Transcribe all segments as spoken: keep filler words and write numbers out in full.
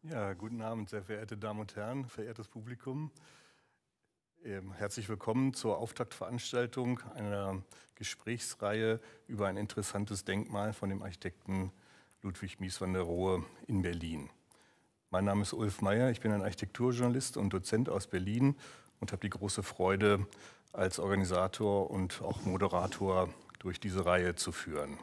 Ja, guten Abend, sehr verehrte Damen und Herren, verehrtes Publikum. Ähm, herzlich willkommen zur Auftaktveranstaltung einer Gesprächsreihe über ein interessantes Denkmal von dem Architekten Ludwig Mies van der Rohe in Berlin. Mein Name ist Ulf Meyer, ich bin ein Architekturjournalist und Dozent aus Berlin und habe die große Freude, als Organisator und auch Moderator durch diese Reihe zu führen.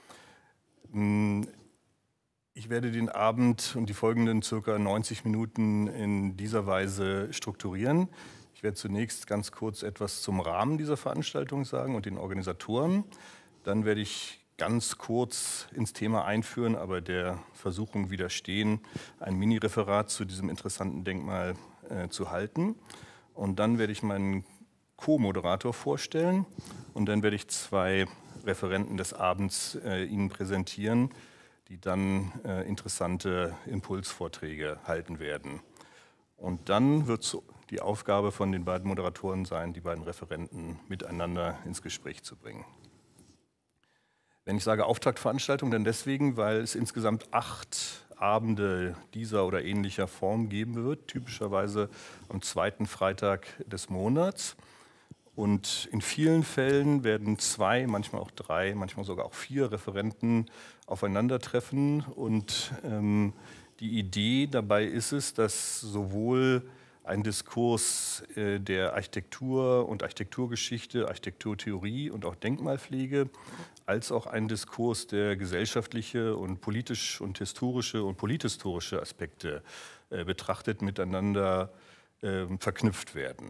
Ich werde den Abend und die folgenden circa neunzig Minuten in dieser Weise strukturieren. Ich werde zunächst ganz kurz etwas zum Rahmen dieser Veranstaltung sagen und den Organisatoren. Dann werde ich ganz kurz ins Thema einführen, aber der Versuchung widerstehen, ein Mini-Referat zu diesem interessanten Denkmal äh, zu halten. Und dann werde ich meinen Co-Moderator vorstellen und dann werde ich zwei Referenten des Abends äh, Ihnen präsentieren, die dann äh, interessante Impulsvorträge halten werden. Und dann wird es die Aufgabe von den beiden Moderatoren sein, die beiden Referenten miteinander ins Gespräch zu bringen. Wenn ich sage Auftaktveranstaltung, dann deswegen, weil es insgesamt acht Abende dieser oder ähnlicher Form geben wird, typischerweise am zweiten Freitag des Monats. Und in vielen Fällen werden zwei, manchmal auch drei, manchmal sogar auch vier Referenten aufeinandertreffen. Und ähm, die Idee dabei ist es, dass sowohl ein Diskurs äh, der Architektur und Architekturgeschichte, Architekturtheorie und auch Denkmalpflege, als auch ein Diskurs, der gesellschaftliche und politisch und historische und polithistorische Aspekte äh, betrachtet, miteinander äh, verknüpft werden.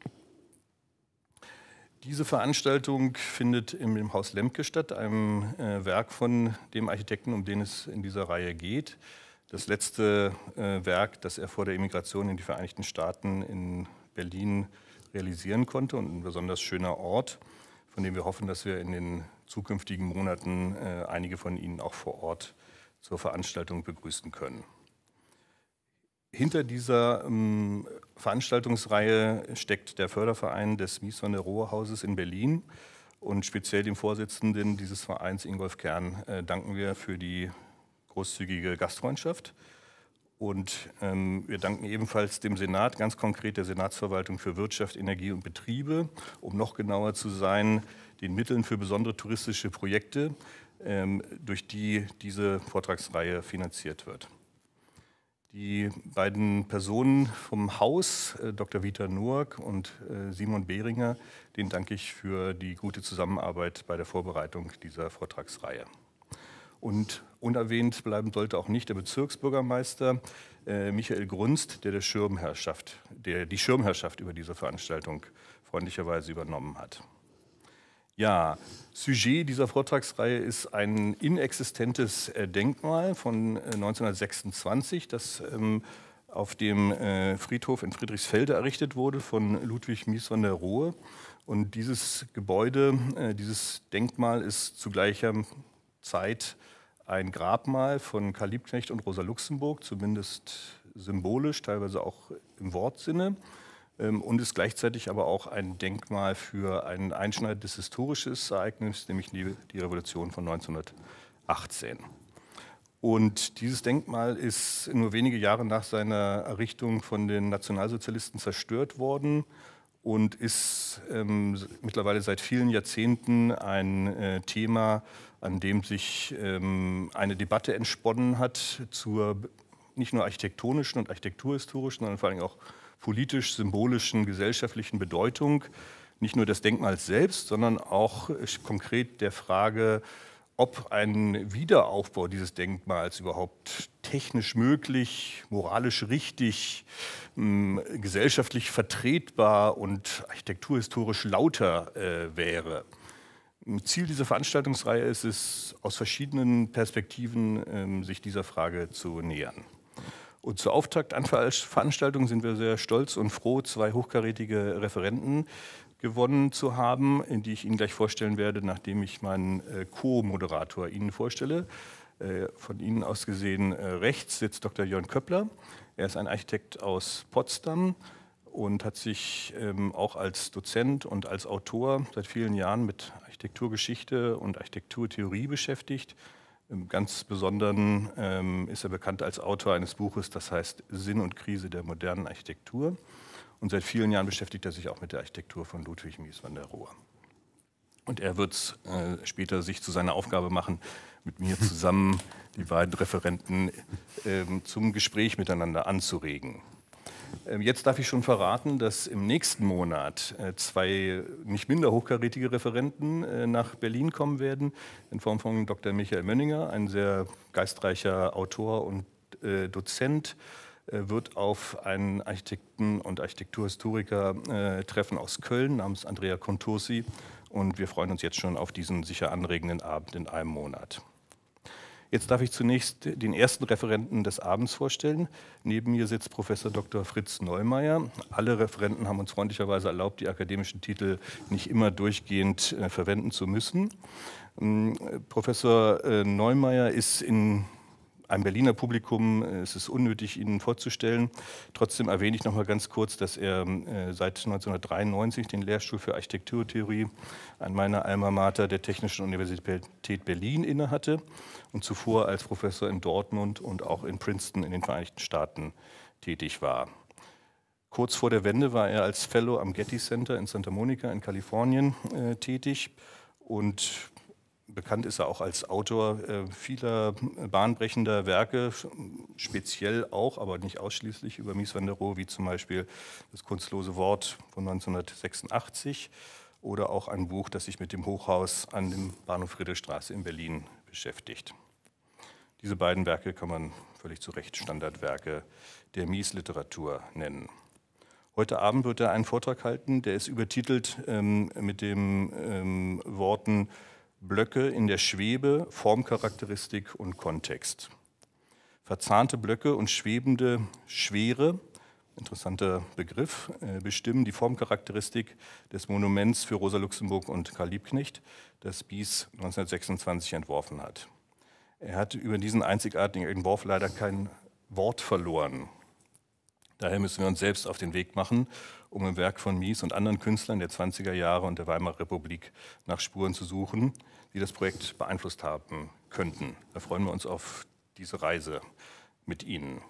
Diese Veranstaltung findet im Haus Lemke statt, einem äh, Werk von dem Architekten, um den es in dieser Reihe geht. Das letzte äh, Werk, das er vor der Emigration in die Vereinigten Staaten in Berlin realisieren konnte und ein besonders schöner Ort, von dem wir hoffen, dass wir in den zukünftigen Monaten äh, einige von Ihnen auch vor Ort zur Veranstaltung begrüßen können. Hinter dieser ähm, Veranstaltungsreihe steckt der Förderverein des Mies van der Rohe Hauses in Berlin und speziell dem Vorsitzenden dieses Vereins, Ingolf Kern, äh, danken wir für die großzügige Gastfreundschaft. Und ähm, wir danken ebenfalls dem Senat, ganz konkret der Senatsverwaltung für Wirtschaft, Energie und Betriebe, um noch genauer zu sein, den Mitteln für besondere touristische Projekte, ähm, durch die diese Vortragsreihe finanziert wird. Die beiden Personen vom Haus, Doktor Vita Noack und Simon Behringer, denen danke ich für die gute Zusammenarbeit bei der Vorbereitung dieser Vortragsreihe. Und unerwähnt bleiben sollte auch nicht der Bezirksbürgermeister Michael Grunst, der, der, Schirmherrschaft, der die Schirmherrschaft über diese Veranstaltung freundlicherweise übernommen hat. Ja, Sujet dieser Vortragsreihe ist ein inexistentes Denkmal von neunzehnhundertsechsundzwanzig, das ähm, auf dem äh, Friedhof in Friedrichsfelde errichtet wurde von Ludwig Mies van der Rohe. Und dieses Gebäude, äh, dieses Denkmal ist zu gleicher Zeit ein Grabmal von Karl Liebknecht und Rosa Luxemburg, zumindest symbolisch, teilweise auch im Wortsinne. Und ist gleichzeitig aber auch ein Denkmal für ein einschneidendes historisches Ereignis, nämlich die, die Revolution von neunzehnhundertachtzehn. Und dieses Denkmal ist nur wenige Jahre nach seiner Errichtung von den Nationalsozialisten zerstört worden und ist ähm, mittlerweile seit vielen Jahrzehnten ein äh, Thema, an dem sich ähm, eine Debatte entsponnen hat zur nicht nur architektonischen und architekturhistorischen, sondern vor allem auch politisch-symbolischen, gesellschaftlichen Bedeutung, nicht nur des Denkmals selbst, sondern auch konkret der Frage, ob ein Wiederaufbau dieses Denkmals überhaupt technisch möglich, moralisch richtig, mh, gesellschaftlich vertretbar und architekturhistorisch lauter äh, wäre. Ziel dieser Veranstaltungsreihe ist es, aus verschiedenen Perspektiven äh, sich dieser Frage zu nähern. Und zur Auftaktveranstaltung sind wir sehr stolz und froh, zwei hochkarätige Referenten gewonnen zu haben, in die ich Ihnen gleich vorstellen werde, nachdem ich meinen Co-Moderator Ihnen vorstelle. Von Ihnen aus gesehen rechts sitzt Doktor Jörn Köppler. Er ist ein Architekt aus Potsdam und hat sich auch als Dozent und als Autor seit vielen Jahren mit Architekturgeschichte und Architekturtheorie beschäftigt. Im ganz Besonderen ähm, ist er bekannt als Autor eines Buches, das heißt Sinn und Krise der modernen Architektur. Und seit vielen Jahren beschäftigt er sich auch mit der Architektur von Ludwig Mies van der Rohe. Und er wird es äh, später sich zu seiner Aufgabe machen, mit mir zusammen die beiden Referenten äh, zum Gespräch miteinander anzuregen. Äh, jetzt darf ich schon verraten, dass im nächsten Monat äh, zwei nicht minder hochkarätige Referenten äh, nach Berlin kommen werden, in Form von Doktor Michael Mönninger, ein sehr geistreicher Autor und äh, Dozent, äh, wird auf einen Architekten- und Architekturhistoriker äh, treffen aus Köln namens Andrea Contursi. Und wir freuen uns jetzt schon auf diesen sicher anregenden Abend in einem Monat. Jetzt darf ich zunächst den ersten Referenten des Abends vorstellen. Neben mir sitzt Professor Doktor Fritz Neumeier. Alle Referenten haben uns freundlicherweise erlaubt, die akademischen Titel nicht immer durchgehend äh, verwenden zu müssen. Ähm, Professor äh, Neumeier ist in einem Berliner Publikum, es ist unnötig, Ihnen vorzustellen. Trotzdem erwähne ich noch mal ganz kurz, dass er äh, seit neunzehnhundertdreiundneunzig den Lehrstuhl für Architekturtheorie an meiner Alma Mater der Technischen Universität Berlin innehatte und zuvor als Professor in Dortmund und auch in Princeton in den Vereinigten Staaten tätig war. Kurz vor der Wende war er als Fellow am Getty Center in Santa Monica in Kalifornien äh, tätig und bekannt ist er auch als Autor äh, vieler bahnbrechender Werke, speziell auch, aber nicht ausschließlich über Mies van der Rohe, wie zum Beispiel Das kunstlose Wort von neunzehnhundertsechsundachtzig oder auch ein Buch, das sich mit dem Hochhaus an dem Bahnhof Friedrichstraße in Berlin beschäftigt. Diese beiden Werke kann man völlig zu Recht Standardwerke der Mies-Literatur nennen. Heute Abend wird er einen Vortrag halten, der ist übertitelt ähm, mit den ähm, Worten Blöcke in der Schwebe, Formcharakteristik und Kontext. Verzahnte Blöcke und schwebende Schwere, interessanter Begriff, äh, bestimmen die Formcharakteristik des Monuments für Rosa Luxemburg und Karl Liebknecht, das Mies neunzehnhundertsechsundzwanzig entworfen hat. Er hat über diesen einzigartigen Entwurf leider kein Wort verloren. Daher müssen wir uns selbst auf den Weg machen, um im Werk von Mies und anderen Künstlern der zwanziger Jahre und der Weimarer Republik nach Spuren zu suchen, die das Projekt beeinflusst haben könnten. Da freuen wir uns auf diese Reise mit Ihnen.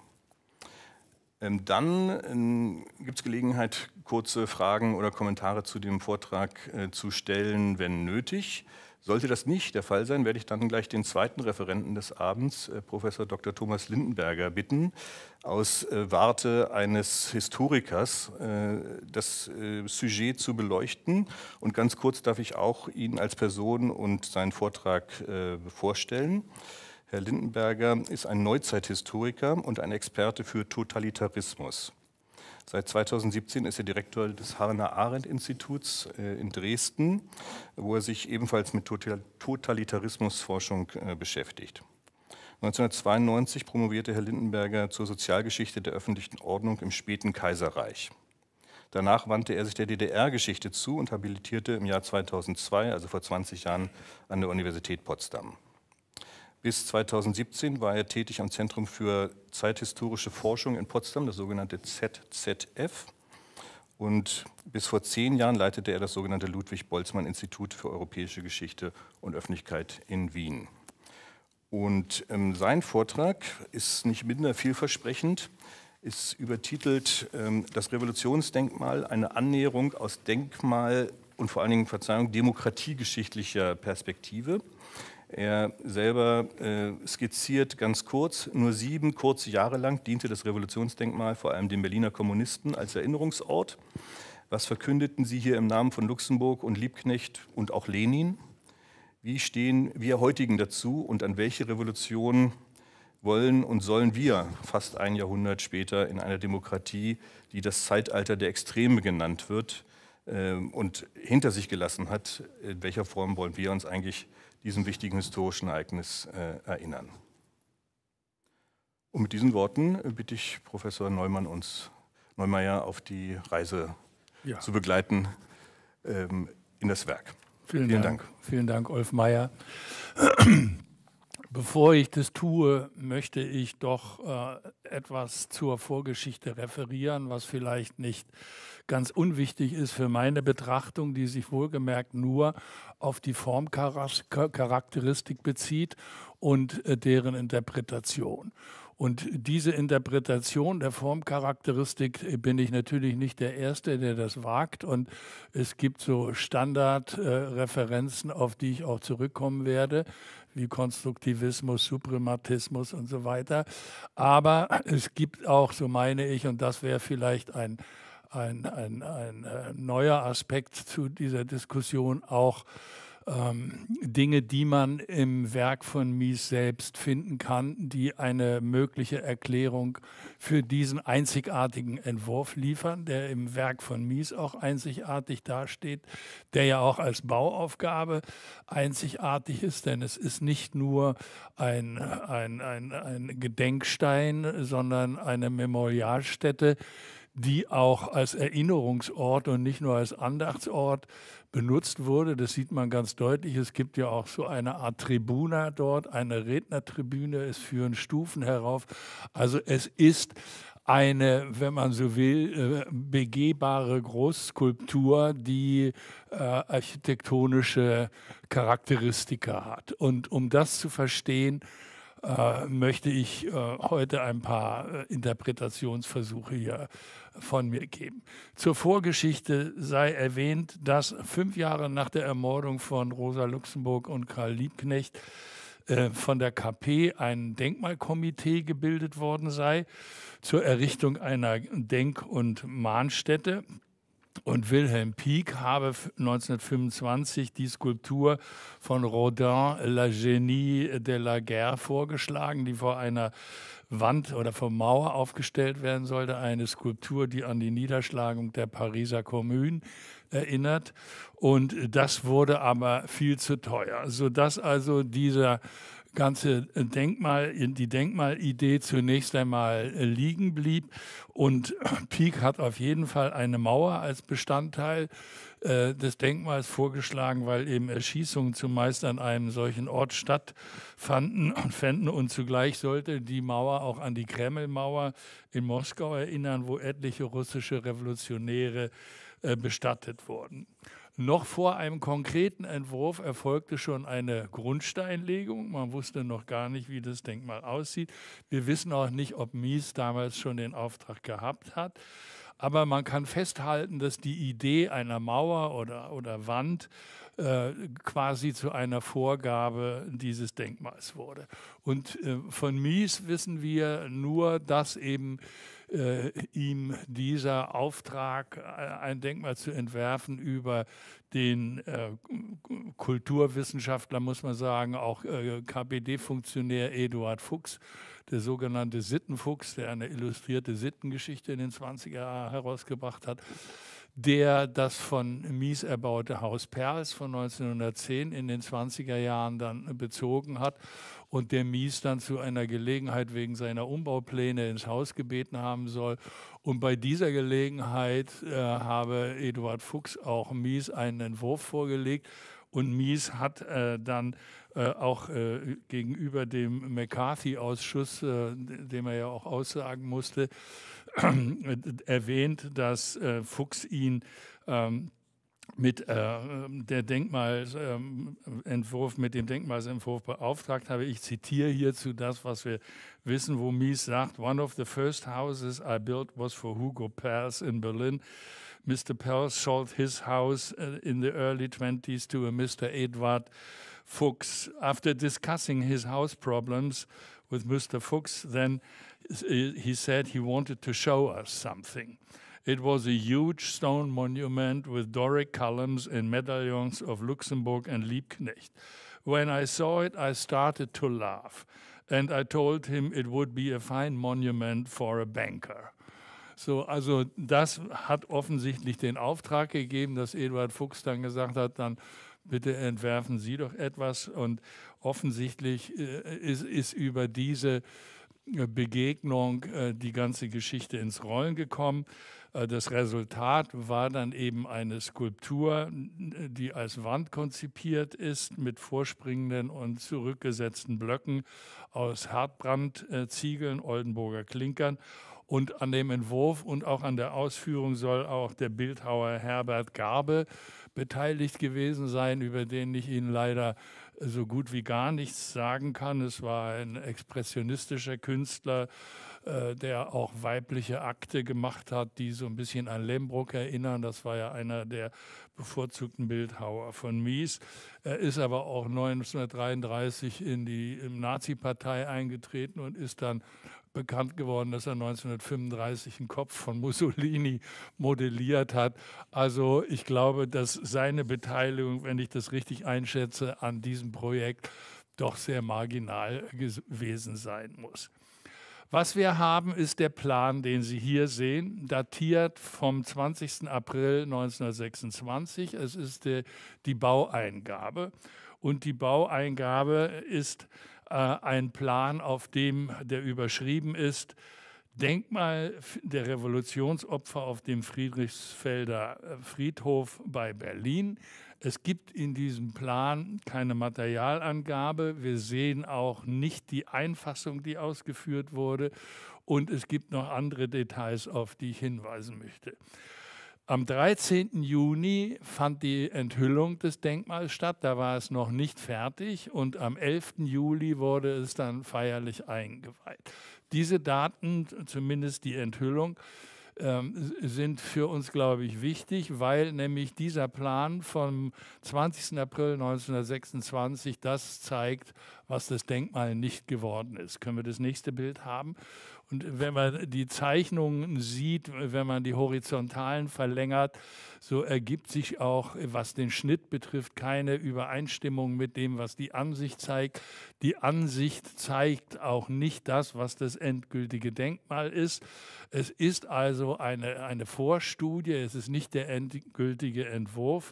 Dann ähm, gibt es Gelegenheit, kurze Fragen oder Kommentare zu dem Vortrag äh, zu stellen, wenn nötig. Sollte das nicht der Fall sein, werde ich dann gleich den zweiten Referenten des Abends, äh, Professor Doktor Thomas Lindenberger, bitten, aus äh, Warte eines Historikers äh, das äh, Sujet zu beleuchten. Und ganz kurz darf ich auch ihn als Person und seinen Vortrag äh, vorstellen. Herr Lindenberger ist ein Neuzeithistoriker und ein Experte für Totalitarismus. Seit zweitausendsiebzehn ist er Direktor des Hannah-Arendt-Instituts in Dresden, wo er sich ebenfalls mit Totalitarismusforschung beschäftigt. neunzehnhundertzweiundneunzig promovierte Herr Lindenberger zur Sozialgeschichte der öffentlichen Ordnung im späten Kaiserreich. Danach wandte er sich der D D R-Geschichte zu und habilitierte im Jahr zweitausendzwei, also vor zwanzig Jahren, an der Universität Potsdam. Bis zweitausendsiebzehn war er tätig am Zentrum für zeithistorische Forschung in Potsdam, das sogenannte Z Z F. Und bis vor zehn Jahren leitete er das sogenannte Ludwig-Boltzmann-Institut für europäische Geschichte und Öffentlichkeit in Wien. Und ähm, sein Vortrag ist nicht minder vielversprechend, ist übertitelt ähm, Das Revolutionsdenkmal, eine Annäherung aus Denkmal- und vor allen Dingen, Verzeihung, demokratiegeschichtlicher Perspektive. Er selber äh, skizziert ganz kurz, nur sieben kurze Jahre lang diente das Revolutionsdenkmal vor allem den Berliner Kommunisten als Erinnerungsort. Was verkündeten sie hier im Namen von Luxemburg und Liebknecht und auch Lenin? Wie stehen wir heutigen dazu und an welche Revolution wollen und sollen wir fast ein Jahrhundert später in einer Demokratie, die das Zeitalter der Extreme genannt wird äh, und hinter sich gelassen hat, in welcher Form wollen wir uns eigentlich diesem wichtigen historischen Ereignis äh, erinnern. Und mit diesen Worten bitte ich Professor Neumann uns, Neumeier auf die Reise ja. zu begleiten ähm, in das Werk. Vielen, Vielen Dank. Dank. Vielen Dank, Ulf Meyer. Bevor ich das tue, möchte ich doch äh, etwas zur Vorgeschichte referieren, was vielleicht nicht ganz unwichtig ist für meine Betrachtung, die sich wohlgemerkt nur auf die Formcharakteristik bezieht und äh, deren Interpretation. Und diese Interpretation der Formcharakteristik äh, bin ich natürlich nicht der Erste, der das wagt. Und es gibt so Standardreferenzen, äh, auf die ich auch zurückkommen werde, wie Konstruktivismus, Suprematismus und so weiter. Aber es gibt auch, so meine ich, und das wäre vielleicht ein, ein, ein, ein äh, neuer Aspekt zu dieser Diskussion, auch ähm, Dinge, die man im Werk von Mies selbst finden kann, die eine mögliche Erklärung für diesen einzigartigen Entwurf liefern, der im Werk von Mies auch einzigartig dasteht, der ja auch als Bauaufgabe einzigartig ist, denn es ist nicht nur ein, ein, ein, ein Gedenkstein, sondern eine Memorialstätte, die auch als Erinnerungsort und nicht nur als Andachtsort benutzt wurde. Das sieht man ganz deutlich. Es gibt ja auch so eine Art Tribuna dort, eine Rednertribüne. Es führen Stufen herauf. Also es ist eine, wenn man so will, begehbare Großskulptur, die äh, architektonische Charakteristika hat. Und um das zu verstehen, äh, möchte ich äh, heute ein paar äh, Interpretationsversuche hier von mir geben. Zur Vorgeschichte sei erwähnt, dass fünf Jahre nach der Ermordung von Rosa Luxemburg und Karl Liebknecht äh, von der K P ein Denkmalkomitee gebildet worden sei zur Errichtung einer Denk- und Mahnstätte. Und Wilhelm Pieck habe neunzehnhundertfünfundzwanzig die Skulptur von Rodin, La Genie de la Guerre, vorgeschlagen, die vor einer Wand oder vor Mauer aufgestellt werden sollte. Eine Skulptur, die an die Niederschlagung der Pariser Kommune erinnert. Und das wurde aber viel zu teuer, sodass also dieser ganze Denkmal, die Denkmalidee zunächst einmal liegen blieb. Und Pieck hat auf jeden Fall eine Mauer als Bestandteil äh, des Denkmals vorgeschlagen, weil eben Erschießungen zumeist an einem solchen Ort stattfanden und fänden. Und zugleich sollte die Mauer auch an die Kremlmauer in Moskau erinnern, wo etliche russische Revolutionäre äh, bestattet wurden. Noch vor einem konkreten Entwurf erfolgte schon eine Grundsteinlegung. Man wusste noch gar nicht, wie das Denkmal aussieht. Wir wissen auch nicht, ob Mies damals schon den Auftrag gehabt hat. Aber man kann festhalten, dass die Idee einer Mauer oder, oder Wand äh, quasi zu einer Vorgabe dieses Denkmals wurde. Und äh, von Mies wissen wir nur, dass eben Äh, ihm dieser Auftrag, äh, ein Denkmal zu entwerfen, über den äh, Kulturwissenschaftler, muss man sagen, auch äh, K P D-Funktionär Eduard Fuchs, der sogenannte Sittenfuchs, der eine illustrierte Sittengeschichte in den zwanziger Jahren herausgebracht hat, der das von Mies erbaute Haus Perls von neunzehnhundertzehn in den zwanziger Jahren dann bezogen hat und der Mies dann zu einer Gelegenheit wegen seiner Umbaupläne ins Haus gebeten haben soll. Und bei dieser Gelegenheit äh, habe Eduard Fuchs auch Mies einen Entwurf vorgelegt. Und Mies hat äh, dann äh, auch äh, gegenüber dem McCarthy-Ausschuss, äh, dem er ja auch aussagen musste, erwähnt, dass äh, Fuchs ihn ähm, mit äh, der Denkmalentwurf, mit dem Denkmalentwurf beauftragt habe. Ich zitiere hierzu das, was wir wissen, wo Mies sagt: "One of the first houses I built was for Hugo Perls in Berlin. Mister Perls sold his house in the early twenties to a Mister Eduard Fuchs. After discussing his house problems with Mister Fuchs, then he said he wanted to show us something. It was a huge stone monument with Doric columns and medallions of Luxemburg and Liebknecht. When I saw it, I started to laugh, and I told him it would be a fine monument for a banker." So, also das hat offensichtlich den Auftrag gegeben, dass Eduard Fuchs dann gesagt hat, dann bitte entwerfen Sie doch etwas. Und offensichtlich äh, ist, ist über diese Begegnung die ganze Geschichte ins Rollen gekommen. Das Resultat war dann eben eine Skulptur, die als Wand konzipiert ist, mit vorspringenden und zurückgesetzten Blöcken aus Hartbrandziegeln, Oldenburger Klinkern. Und an dem Entwurf und auch an der Ausführung soll auch der Bildhauer Herbert Garbe beteiligt gewesen sein, über den ich Ihnen leider so gut wie gar nichts sagen kann. Es war ein expressionistischer Künstler, äh, der auch weibliche Akte gemacht hat, die so ein bisschen an Lembruck erinnern. Das war ja einer der bevorzugten Bildhauer von Mies. Er ist aber auch neunzehnhundertdreiunddreißig in die Nazi-Partei eingetreten und ist dann bekannt geworden, dass er neunzehnhundertfünfunddreißig den Kopf von Mussolini modelliert hat. Also ich glaube, dass seine Beteiligung, wenn ich das richtig einschätze, an diesem Projekt doch sehr marginal gewesen sein muss. Was wir haben, ist der Plan, den Sie hier sehen, datiert vom zwanzigsten April neunzehnhundertsechsundzwanzig. Es ist die, die Baueingabe. Und die Baueingabe ist äh, ein Plan, auf dem der überschrieben ist: Denkmal der Revolutionsopfer auf dem Friedrichsfelder Friedhof bei Berlin. Es gibt in diesem Plan keine Materialangabe. Wir sehen auch nicht die Einfassung, die ausgeführt wurde. Und es gibt noch andere Details, auf die ich hinweisen möchte. Am dreizehnten Juni fand die Enthüllung des Denkmals statt, da war es noch nicht fertig, und am elften Juli wurde es dann feierlich eingeweiht. Diese Daten, zumindest die Enthüllung, ähm, sind für uns, glaube ich, wichtig, weil nämlich dieser Plan vom zwanzigsten April neunzehnhundertsechsundzwanzig das zeigt, was das Denkmal nicht geworden ist. Können wir das nächste Bild haben? Und wenn man die Zeichnungen sieht, wenn man die Horizontalen verlängert, so ergibt sich auch, was den Schnitt betrifft, keine Übereinstimmung mit dem, was die Ansicht zeigt. Die Ansicht zeigt auch nicht das, was das endgültige Denkmal ist. Es ist also eine, eine Vorstudie, es ist nicht der endgültige Entwurf.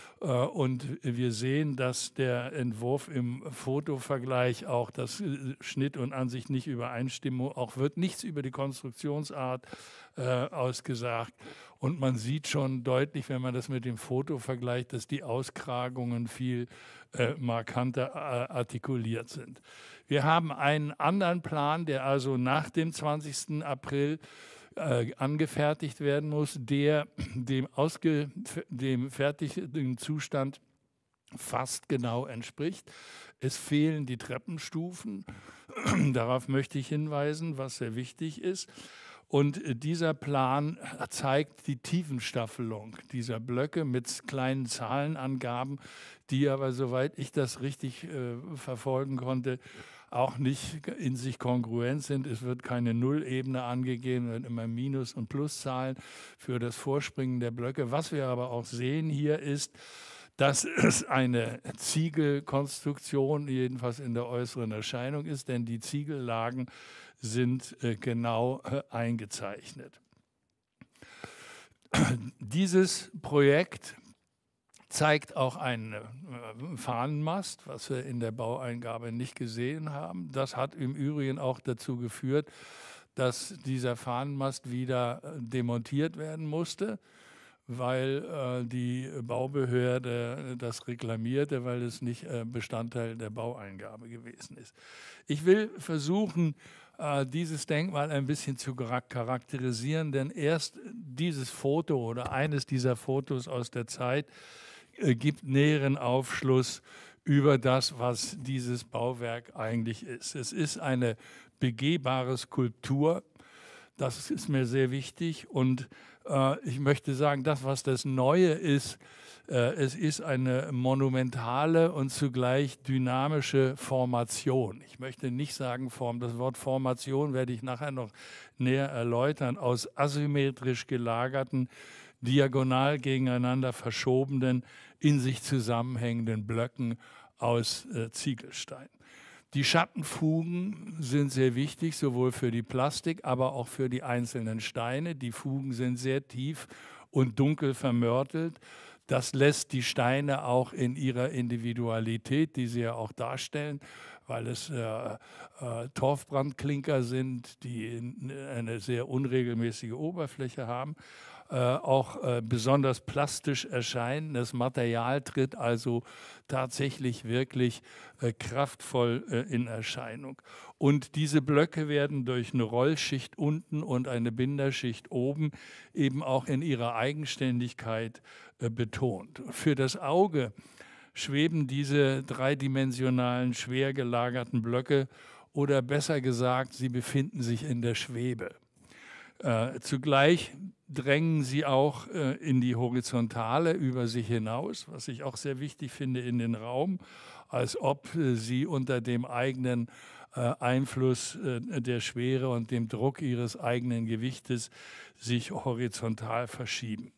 Und wir sehen, dass der Entwurf im Fotovergleich auch das Schnitt und Ansicht nicht übereinstimmen. Auch wird nichts über die Konstruktionsart äh, ausgesagt. Und man sieht schon deutlich, wenn man das mit dem Foto vergleicht, dass die Auskragungen viel äh, markanter äh, artikuliert sind. Wir haben einen anderen Plan, der also nach dem zwanzigsten April Äh, angefertigt werden muss, der dem, ausge, dem fertigen Zustand fast genau entspricht. Es fehlen die Treppenstufen. Darauf möchte ich hinweisen, was sehr wichtig ist. Und dieser Plan zeigt die Tiefenstaffelung dieser Blöcke mit kleinen Zahlenangaben, die aber, soweit ich das richtig äh, verfolgen konnte, auch nicht in sich kongruent sind. Es wird keine Nullebene angegeben, es werden immer Minus- und Pluszahlen für das Vorspringen der Blöcke. Was wir aber auch sehen hier ist, dass es eine Ziegelkonstruktion, jedenfalls in der äußeren Erscheinung ist, denn die Ziegellagen sind äh, genau äh, eingezeichnet. Dieses Projekt zeigt auch einen äh, Fahnenmast, was wir in der Baueingabe nicht gesehen haben. Das hat im Übrigen auch dazu geführt, dass dieser Fahnenmast wieder äh, demontiert werden musste, weil äh, die Baubehörde das reklamierte, weil es nicht äh, Bestandteil der Baueingabe gewesen ist. Ich will versuchen, äh, dieses Denkmal ein bisschen zu charakterisieren, denn erst dieses Foto oder eines dieser Fotos aus der Zeit äh, gibt näheren Aufschluss über das, was dieses Bauwerk eigentlich ist. Es ist eine begehbare Skulptur. Das ist mir sehr wichtig, und äh, ich möchte sagen, das, was das Neue ist, äh, es ist eine monumentale und zugleich dynamische Formation. Ich möchte nicht sagen Form, das Wort Formation werde ich nachher noch näher erläutern, aus asymmetrisch gelagerten, diagonal gegeneinander verschobenen, in sich zusammenhängenden Blöcken aus äh, Ziegelstein. Die Schattenfugen sind sehr wichtig, sowohl für die Plastik, aber auch für die einzelnen Steine. Die Fugen sind sehr tief und dunkel vermörtelt. Das lässt die Steine auch in ihrer Individualität, die sie ja auch darstellen, weil es äh, äh, Torfbrandklinker sind, die eine sehr unregelmäßige Oberfläche haben, äh, auch äh, besonders plastisch erscheinen. Das Material tritt also tatsächlich wirklich äh, kraftvoll äh, in Erscheinung. Und diese Blöcke werden durch eine Rollschicht unten und eine Binderschicht oben eben auch in ihrer Eigenständigkeit äh, betont. Für das Auge schweben diese dreidimensionalen, schwer gelagerten Blöcke oder besser gesagt, sie befinden sich in der Schwebe. Äh, zugleich drängen sie auch äh, in die Horizontale über sich hinaus, was ich auch sehr wichtig finde, in den Raum, als ob äh, sie unter dem eigenen äh, Einfluss äh, der Schwere und dem Druck ihres eigenen Gewichtes sich horizontal verschieben.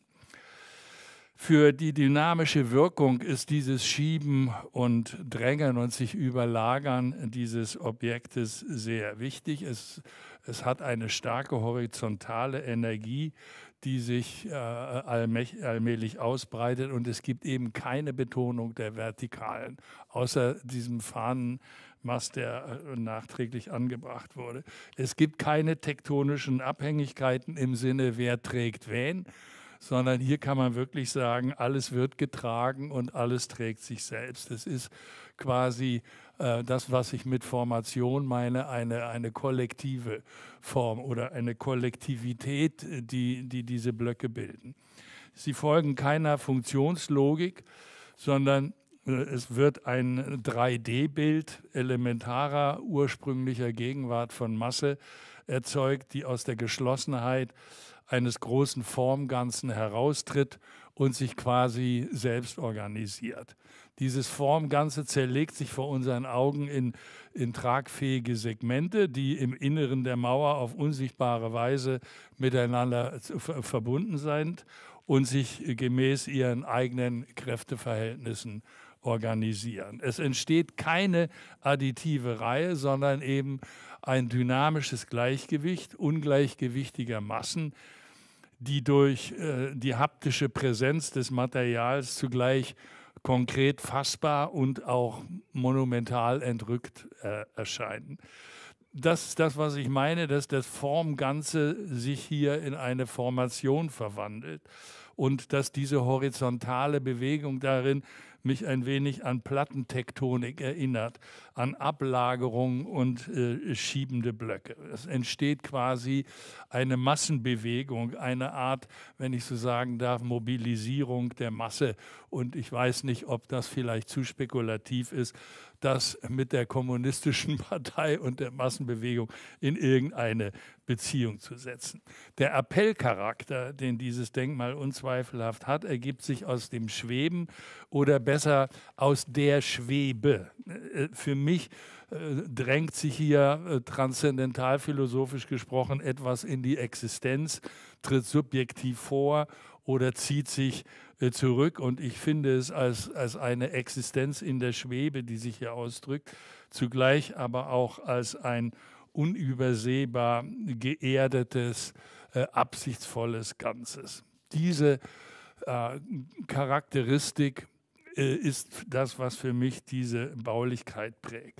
Für die dynamische Wirkung ist dieses Schieben und Drängen und sich überlagern dieses Objektes sehr wichtig. Es, es hat eine starke horizontale Energie, die sich äh, allmählich ausbreitet, und es gibt eben keine Betonung der Vertikalen, außer diesem Fahnenmast, der äh, nachträglich angebracht wurde. Es gibt keine tektonischen Abhängigkeiten im Sinne, wer trägt wen, sondern hier kann man wirklich sagen, alles wird getragen und alles trägt sich selbst. Es ist quasi äh, das, was ich mit Formation meine, eine, eine kollektive Form oder eine Kollektivität, die, die diese Blöcke bilden. Sie folgen keiner Funktionslogik, sondern äh, es wird ein drei D Bild elementarer, ursprünglicher Gegenwart von Masse erzeugt, die aus der Geschlossenheit eines großen Formganzen heraustritt und sich quasi selbst organisiert. Dieses Formganze zerlegt sich vor unseren Augen in, in tragfähige Segmente, die im Inneren der Mauer auf unsichtbare Weise miteinander verbunden sind und sich gemäß ihren eigenen Kräfteverhältnissen organisieren. Es entsteht keine additive Reihe, sondern eben ein dynamisches Gleichgewicht ungleichgewichtiger Massen, die durch äh, die haptische Präsenz des Materials zugleich konkret fassbar und auch monumental entrückt äh, erscheinen. Das ist das, was ich meine, dass das Formganze sich hier in eine Formation verwandelt und dass diese horizontale Bewegung darin mich ein wenig an Plattentektonik erinnert, an Ablagerung und äh, schiebende Blöcke. Es entsteht quasi eine Massenbewegung, eine Art, wenn ich so sagen darf, Mobilisierung der Masse. Und ich weiß nicht, ob das vielleicht zu spekulativ ist, das mit der kommunistischen Partei und der Massenbewegung in irgendeine Beziehung zu setzen. Der Appellcharakter, den dieses Denkmal unzweifelhaft hat, ergibt sich aus dem Schweben oder besser aus der Schwebe. Für mich äh, drängt sich hier äh, transzendental philosophisch gesprochen etwas in die Existenz, tritt subjektiv vor oder zieht sich äh, zurück. Und ich finde es als, als eine Existenz in der Schwebe, die sich hier ausdrückt, zugleich aber auch als ein unübersehbar geerdetes, äh, absichtsvolles Ganzes. Diese äh, Charakteristik äh, ist das, was für mich diese Baulichkeit prägt.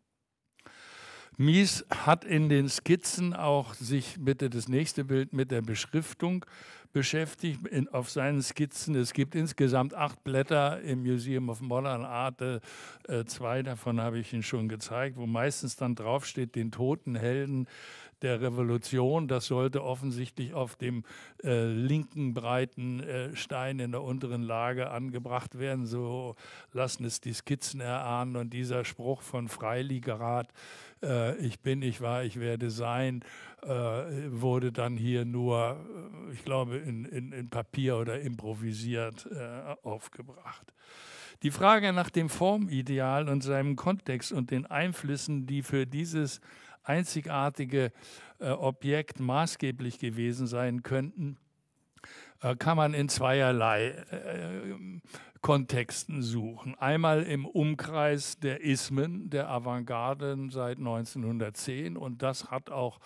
Mies hat in den Skizzen auch sich, bitte das nächste Bild, mit der Beschriftung beschäftigt. In, auf seinen Skizzen, es gibt insgesamt acht Blätter im Museum of Modern Art, äh, zwei davon habe ich Ihnen schon gezeigt, wo meistens dann draufsteht, den toten Helden der Revolution. Das sollte offensichtlich auf dem äh, linken breiten äh, Stein in der unteren Lage angebracht werden. So lassen es die Skizzen erahnen. Und dieser Spruch von Freiligrath, äh, ich bin, ich war, ich werde sein, äh, wurde dann hier nur, ich glaube, in, in, in Papier oder improvisiert äh, aufgebracht. Die Frage nach dem Formideal und seinem Kontext und den Einflüssen, die für dieses einzigartige äh, Objekt maßgeblich gewesen sein könnten, äh, kann man in zweierlei äh, Kontexten suchen. Einmal im Umkreis der Ismen der Avantgarden seit neunzehnhundertzehn, und das hat auch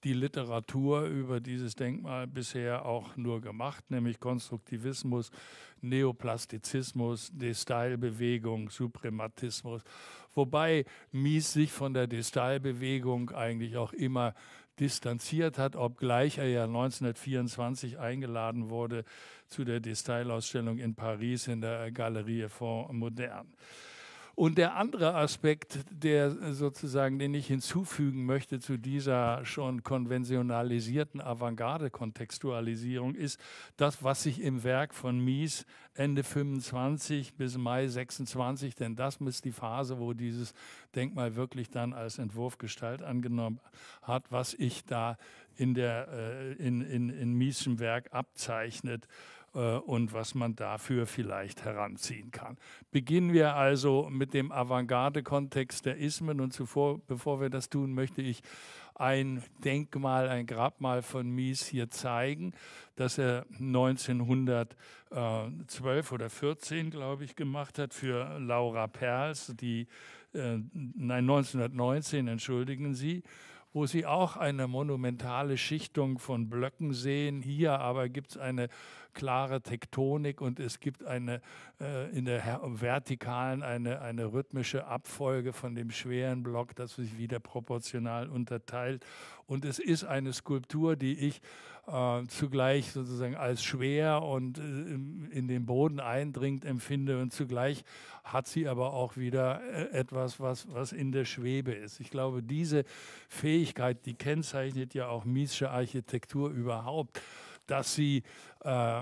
die Literatur über dieses Denkmal bisher auch nur gemacht, nämlich Konstruktivismus, Neoplastizismus, De-Style-Bewegung, Suprematismus. Wobei Mies sich von der De-Style-Bewegung eigentlich auch immer distanziert hat, obgleich er ja neunzehnhundertvierundzwanzig eingeladen wurde zu der De-Style-Ausstellung in Paris in der Galerie Fond Moderne. Und der andere Aspekt, der sozusagen, den ich hinzufügen möchte zu dieser schon konventionalisierten Avantgarde-Kontextualisierung, ist das, was sich im Werk von Mies Ende fünfundzwanzig bis Mai sechsundzwanzig, denn das ist die Phase, wo dieses Denkmal wirklich dann als Entwurf Gestalt angenommen hat, was ich da in, der, äh, in, in, in Mieschem Werk abzeichnet und was man dafür vielleicht heranziehen kann. Beginnen wir also mit dem Avantgarde-Kontext der Ismen und zuvor, bevor wir das tun, möchte ich ein Denkmal, ein Grabmal von Mies hier zeigen, das er neunzehnhundertzwölf oder vierzehn, glaube ich, gemacht hat für Laura Perls, die, äh, nein, neunzehnhundertneunzehn, entschuldigen Sie, wo Sie auch eine monumentale Schichtung von Blöcken sehen. Hier aber gibt es eine klare Tektonik und es gibt eine, äh, in der Vertikalen eine, eine rhythmische Abfolge von dem schweren Block, das sich wieder proportional unterteilt. Und es ist eine Skulptur, die ich äh, zugleich sozusagen als schwer und äh, in den Boden eindringend empfinde und zugleich hat sie aber auch wieder äh, etwas, was, was in der Schwebe ist. Ich glaube, diese Fähigkeit, die kennzeichnet ja auch Miesche Architektur überhaupt, dass sie äh,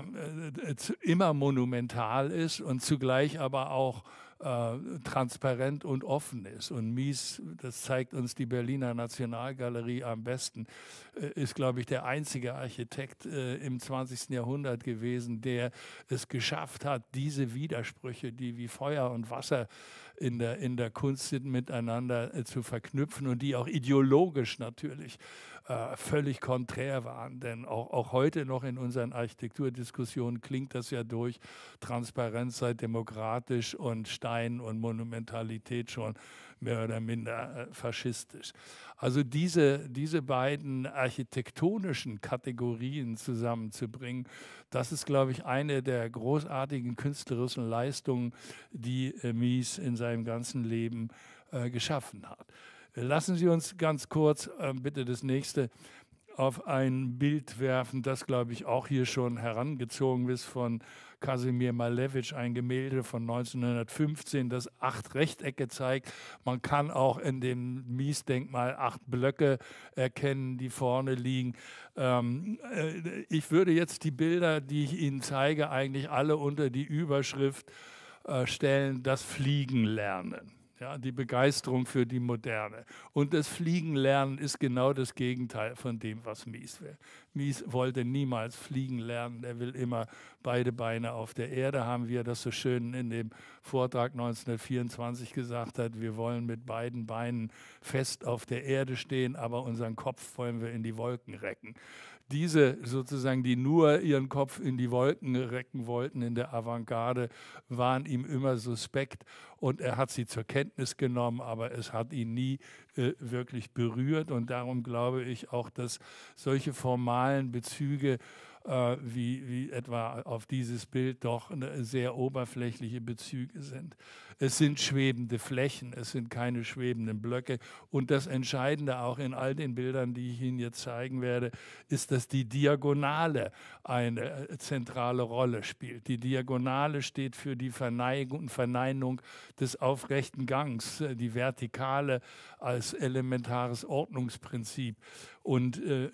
immer monumental ist und zugleich aber auch äh, transparent und offen ist. Und Mies, das zeigt uns die Berliner Nationalgalerie am besten, äh, ist, glaube ich, der einzige Architekt äh, im zwanzigsten Jahrhundert gewesen, der es geschafft hat, diese Widersprüche, die wie Feuer und Wasser in der, in der Kunst sind, miteinander äh, zu verknüpfen und die auch ideologisch natürlich äh, völlig konträr waren. Denn auch, auch heute noch in unseren Architekturdiskussionen klingt das ja durch, Transparenz sei demokratisch und Stein und Monumentalität schon mehr oder minder äh, faschistisch. Also diese, diese beiden architektonischen Kategorien zusammenzubringen, das ist, glaube ich, eine der großartigen künstlerischen Leistungen, die äh, Mies in seinem ganzen Leben äh, geschaffen hat. Lassen Sie uns ganz kurz, äh, bitte das nächste, auf ein Bild werfen, das, glaube ich, auch hier schon herangezogen ist von Kasimir Malevich, ein Gemälde von neunzehnhundertfünfzehn, das acht Rechtecke zeigt. Man kann auch in dem Mies-Denkmal acht Blöcke erkennen, die vorne liegen. Ähm, äh, ich würde jetzt die Bilder, die ich Ihnen zeige, eigentlich alle unter die Überschrift äh, stellen, das Fliegen lernen. Ja, die Begeisterung für die Moderne. Und das Fliegenlernen ist genau das Gegenteil von dem, was Mies will. Mies wollte niemals fliegen lernen. Er will immer beide Beine auf der Erde haben, wie er das so schön in dem Vortrag neunzehnhundertvierundzwanzig gesagt hat. Wir wollen mit beiden Beinen fest auf der Erde stehen, aber unseren Kopf wollen wir in die Wolken recken. Diese sozusagen, die nur ihren Kopf in die Wolken recken wollten in der Avantgarde, waren ihm immer suspekt und er hat sie zur Kenntnis genommen, aber es hat ihn nie äh, wirklich berührt und darum glaube ich auch, dass solche formalen Bezüge äh, wie, wie etwa auf dieses Bild doch eine sehr oberflächliche Bezüge sind. Es sind schwebende Flächen, es sind keine schwebenden Blöcke und das Entscheidende auch in all den Bildern, die ich Ihnen jetzt zeigen werde, ist, dass die Diagonale eine zentrale Rolle spielt. Die Diagonale steht für die Verneigung, Verneinung des aufrechten Gangs, die Vertikale als elementares Ordnungsprinzip und äh,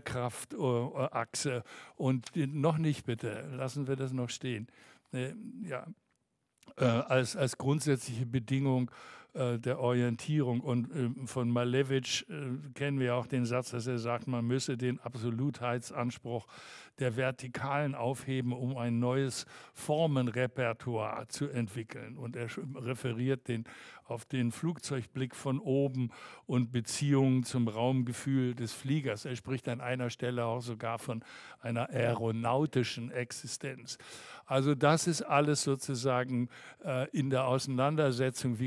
Schwerkraftachse. Und noch nicht, bitte, lassen wir das noch stehen. Äh, ja. Äh, als, als grundsätzliche Bedingung äh, der Orientierung. Und äh, von Malevich äh, kennen wir auch den Satz, dass er sagt, man müsse den Absolutheitsanspruch der Vertikalen aufheben, um ein neues Formenrepertoire zu entwickeln. Und er referiert den, auf den Flugzeugblick von oben und Beziehungen zum Raumgefühl des Fliegers. Er spricht an einer Stelle auch sogar von einer aeronautischen Existenz. Also das ist alles sozusagen äh, in der Auseinandersetzung, wie komme ich von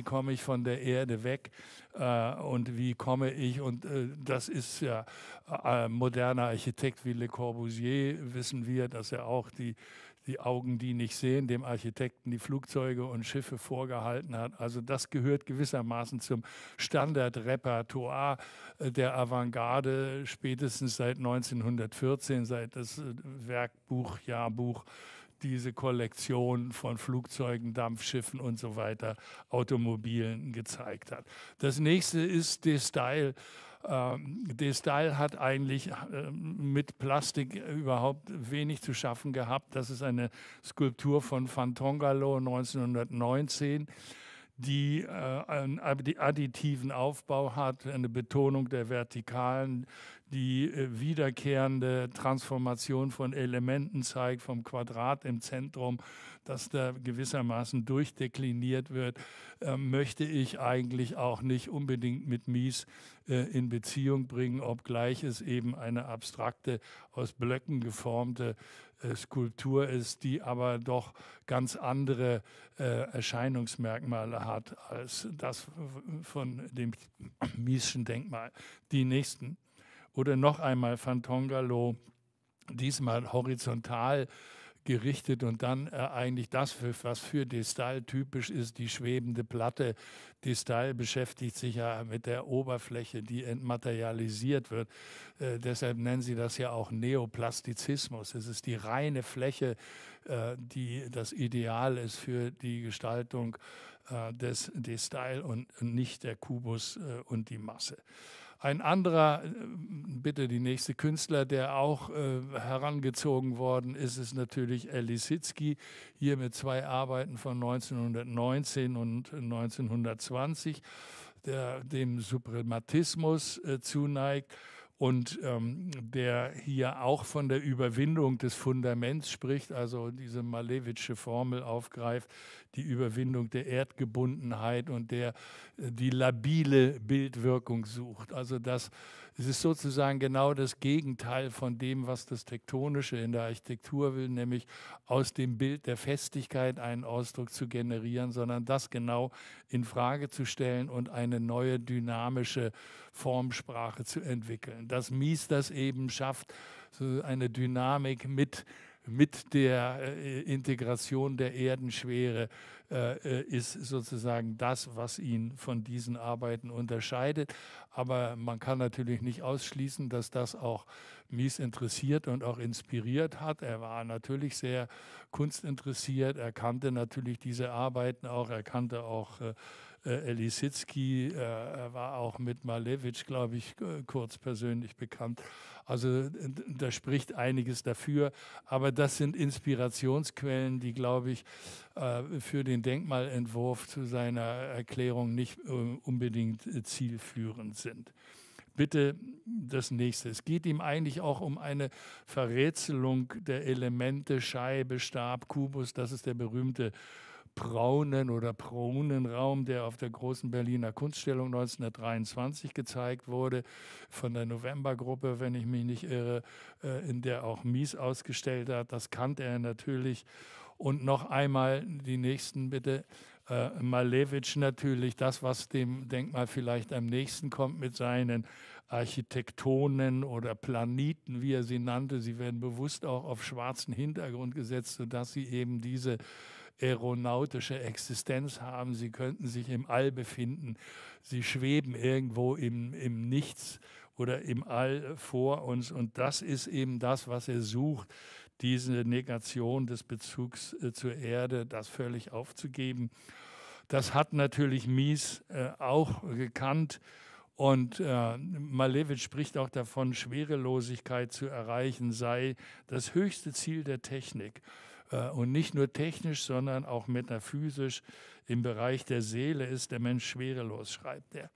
von der Erde weg äh, und wie komme ich, und äh, das ist ja äh, moderner Architekt wie Le Corbusier, wissen wir, dass er auch die die Augen, die nicht sehen, dem Architekten die Flugzeuge und Schiffe vorgehalten hat. Also das gehört gewissermaßen zum Standardrepertoire der Avantgarde, spätestens seit neunzehnhundertvierzehn, seit das Werkbuch, Jahrbuch, diese Kollektion von Flugzeugen, Dampfschiffen und so weiter, Automobilen gezeigt hat. Das nächste ist De Stijl. Ähm, De Stijl hat eigentlich äh, mit Plastik überhaupt wenig zu schaffen gehabt. Das ist eine Skulptur von Van Tongalo neunzehnhundertneunzehn, die äh, einen additiven Aufbau hat, eine Betonung der Vertikalen, die äh, wiederkehrende Transformation von Elementen zeigt, vom Quadrat im Zentrum, das da gewissermaßen durchdekliniert wird, äh, möchte ich eigentlich auch nicht unbedingt mit Mies äh, in Beziehung bringen, obgleich es eben eine abstrakte, aus Blöcken geformte äh, Skulptur ist, die aber doch ganz andere äh, Erscheinungsmerkmale hat als das von dem Mieschen Denkmal. Die nächsten. Oder noch einmal Van Tongalo, diesmal horizontal gerichtet und dann äh, eigentlich das, für, was für De Stijl typisch ist, die schwebende Platte. De Stijl beschäftigt sich ja mit der Oberfläche, die entmaterialisiert wird. Äh, deshalb nennen sie das ja auch Neoplastizismus. Es ist die reine Fläche, äh, die das Ideal ist für die Gestaltung äh, des De Stijl und nicht der Kubus äh, und die Masse. Ein anderer, bitte die nächste Künstler, der auch äh, herangezogen worden ist, ist natürlich El Lissitzky, hier mit zwei Arbeiten von neunzehnhundertneunzehn und neunzehnhundertzwanzig, der dem Suprematismus äh, zuneigt und ähm, der hier auch von der Überwindung des Fundaments spricht, also diese Malevitsche Formel aufgreift, die Überwindung der Erdgebundenheit und der äh, die labile Bildwirkung sucht. Also das, es ist sozusagen genau das Gegenteil von dem, was das Tektonische in der Architektur will, nämlich aus dem Bild der Festigkeit einen Ausdruck zu generieren, sondern das genau in Frage zu stellen und eine neue dynamische Formsprache zu entwickeln. Dass Mies das eben schafft, so eine Dynamik mit, mit der äh, Integration der Erdenschwere, äh, ist sozusagen das, was ihn von diesen Arbeiten unterscheidet. Aber man kann natürlich nicht ausschließen, dass das auch Mies interessiert und auch inspiriert hat. Er war natürlich sehr kunstinteressiert, er kannte natürlich diese Arbeiten auch, er kannte auch äh, El Lissitzky, äh, er war auch mit Malevich, glaube ich, kurz persönlich bekannt. Also da spricht einiges dafür, aber das sind Inspirationsquellen, die, glaube ich, äh, für den Denkmalentwurf zu seiner Erklärung nicht äh, unbedingt äh, zielführend sind. Bitte das nächste. Es geht ihm eigentlich auch um eine Verrätselung der Elemente, Scheibe, Stab, Kubus, das ist der berühmte Braunen- oder Pronenraum, der auf der großen Berliner Kunststellung neunzehnhundertdreiundzwanzig gezeigt wurde, von der Novembergruppe, wenn ich mich nicht irre, in der auch Mies ausgestellt hat. Das kannte er natürlich. Und noch einmal die nächsten bitte. Äh, Malevich natürlich, das, was dem Denkmal vielleicht am nächsten kommt mit seinen Architektonen oder Planiten, wie er sie nannte. Sie werden bewusst auch auf schwarzen Hintergrund gesetzt, sodass sie eben diese aeronautische Existenz haben. Sie könnten sich im All befinden. Sie schweben irgendwo im, im Nichts oder im All vor uns. Und das ist eben das, was er sucht, diese Negation des Bezugs äh, zur Erde, das völlig aufzugeben. Das hat natürlich Mies äh, auch gekannt. Und äh, Malevich spricht auch davon, Schwerelosigkeit zu erreichen sei das höchste Ziel der Technik. Und nicht nur technisch, sondern auch metaphysisch. Im Bereich der Seele ist der Mensch schwerelos, schreibt er.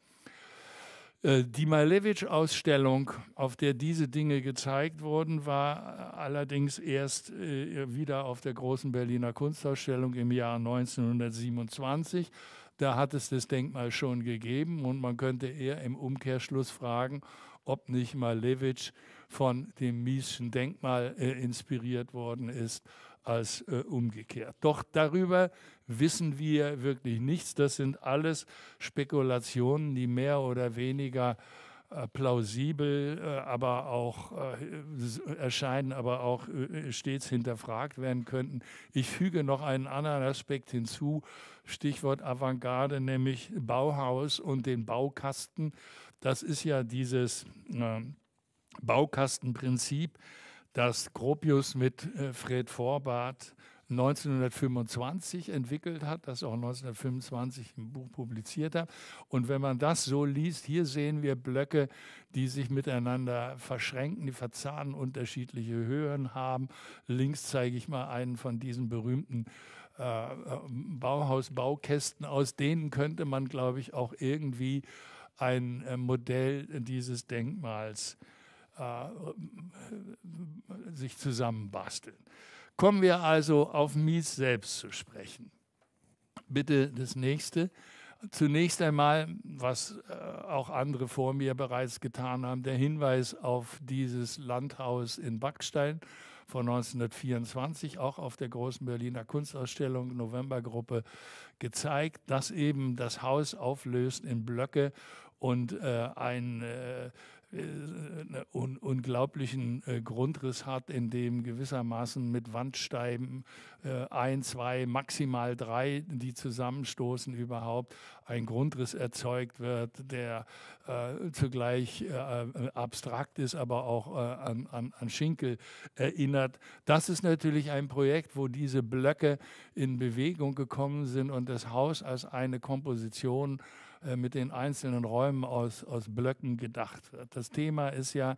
Die Malevich-Ausstellung, auf der diese Dinge gezeigt wurden, war allerdings erst wieder auf der großen Berliner Kunstausstellung im Jahr neunzehnhundertsiebenundzwanzig. Da hat es das Denkmal schon gegeben und man könnte eher im Umkehrschluss fragen, ob nicht Malevich von dem Miesschen Denkmal äh, inspiriert worden ist, als äh, umgekehrt. Doch darüber wissen wir wirklich nichts. Das sind alles Spekulationen, die mehr oder weniger äh, plausibel, äh, aber auch äh, erscheinen, aber auch äh, stets hinterfragt werden könnten. Ich füge noch einen anderen Aspekt hinzu, Stichwort Avantgarde, nämlich Bauhaus und den Baukasten. Das ist ja dieses äh, Baukastenprinzip, das Gropius mit äh, Fred Forbart neunzehnhundertfünfundzwanzig entwickelt hat, das auch neunzehnhundertfünfundzwanzig im Buch publiziert hat. Und wenn man das so liest, hier sehen wir Blöcke, die sich miteinander verschränken, die verzahnen, unterschiedliche Höhen haben. Links zeige ich mal einen von diesen berühmten äh, Bauhaus-Baukästen. Aus denen könnte man, glaube ich, auch irgendwie ein äh, Modell dieses Denkmals äh, sich zusammenbasteln. Kommen wir also auf Mies selbst zu sprechen. Bitte das nächste. Zunächst einmal, was äh, auch andere vor mir bereits getan haben, der Hinweis auf dieses Landhaus in Backstein von neunzehnhundertvierundzwanzig, auch auf der großen Berliner Kunstausstellung Novembergruppe gezeigt, das eben das Haus auflöst in Blöcke und äh, ein äh, un unglaublichen äh, Grundriss hat, in dem gewissermaßen mit Wandsteinen äh, ein, zwei, maximal drei, die zusammenstoßen überhaupt, ein Grundriss erzeugt wird, der äh, zugleich äh, abstrakt ist, aber auch äh, an, an, an Schinkel erinnert. Das ist natürlich ein Projekt, wo diese Blöcke in Bewegung gekommen sind und das Haus als eine Komposition mit den einzelnen Räumen aus, aus Blöcken gedacht wird. Das Thema ist ja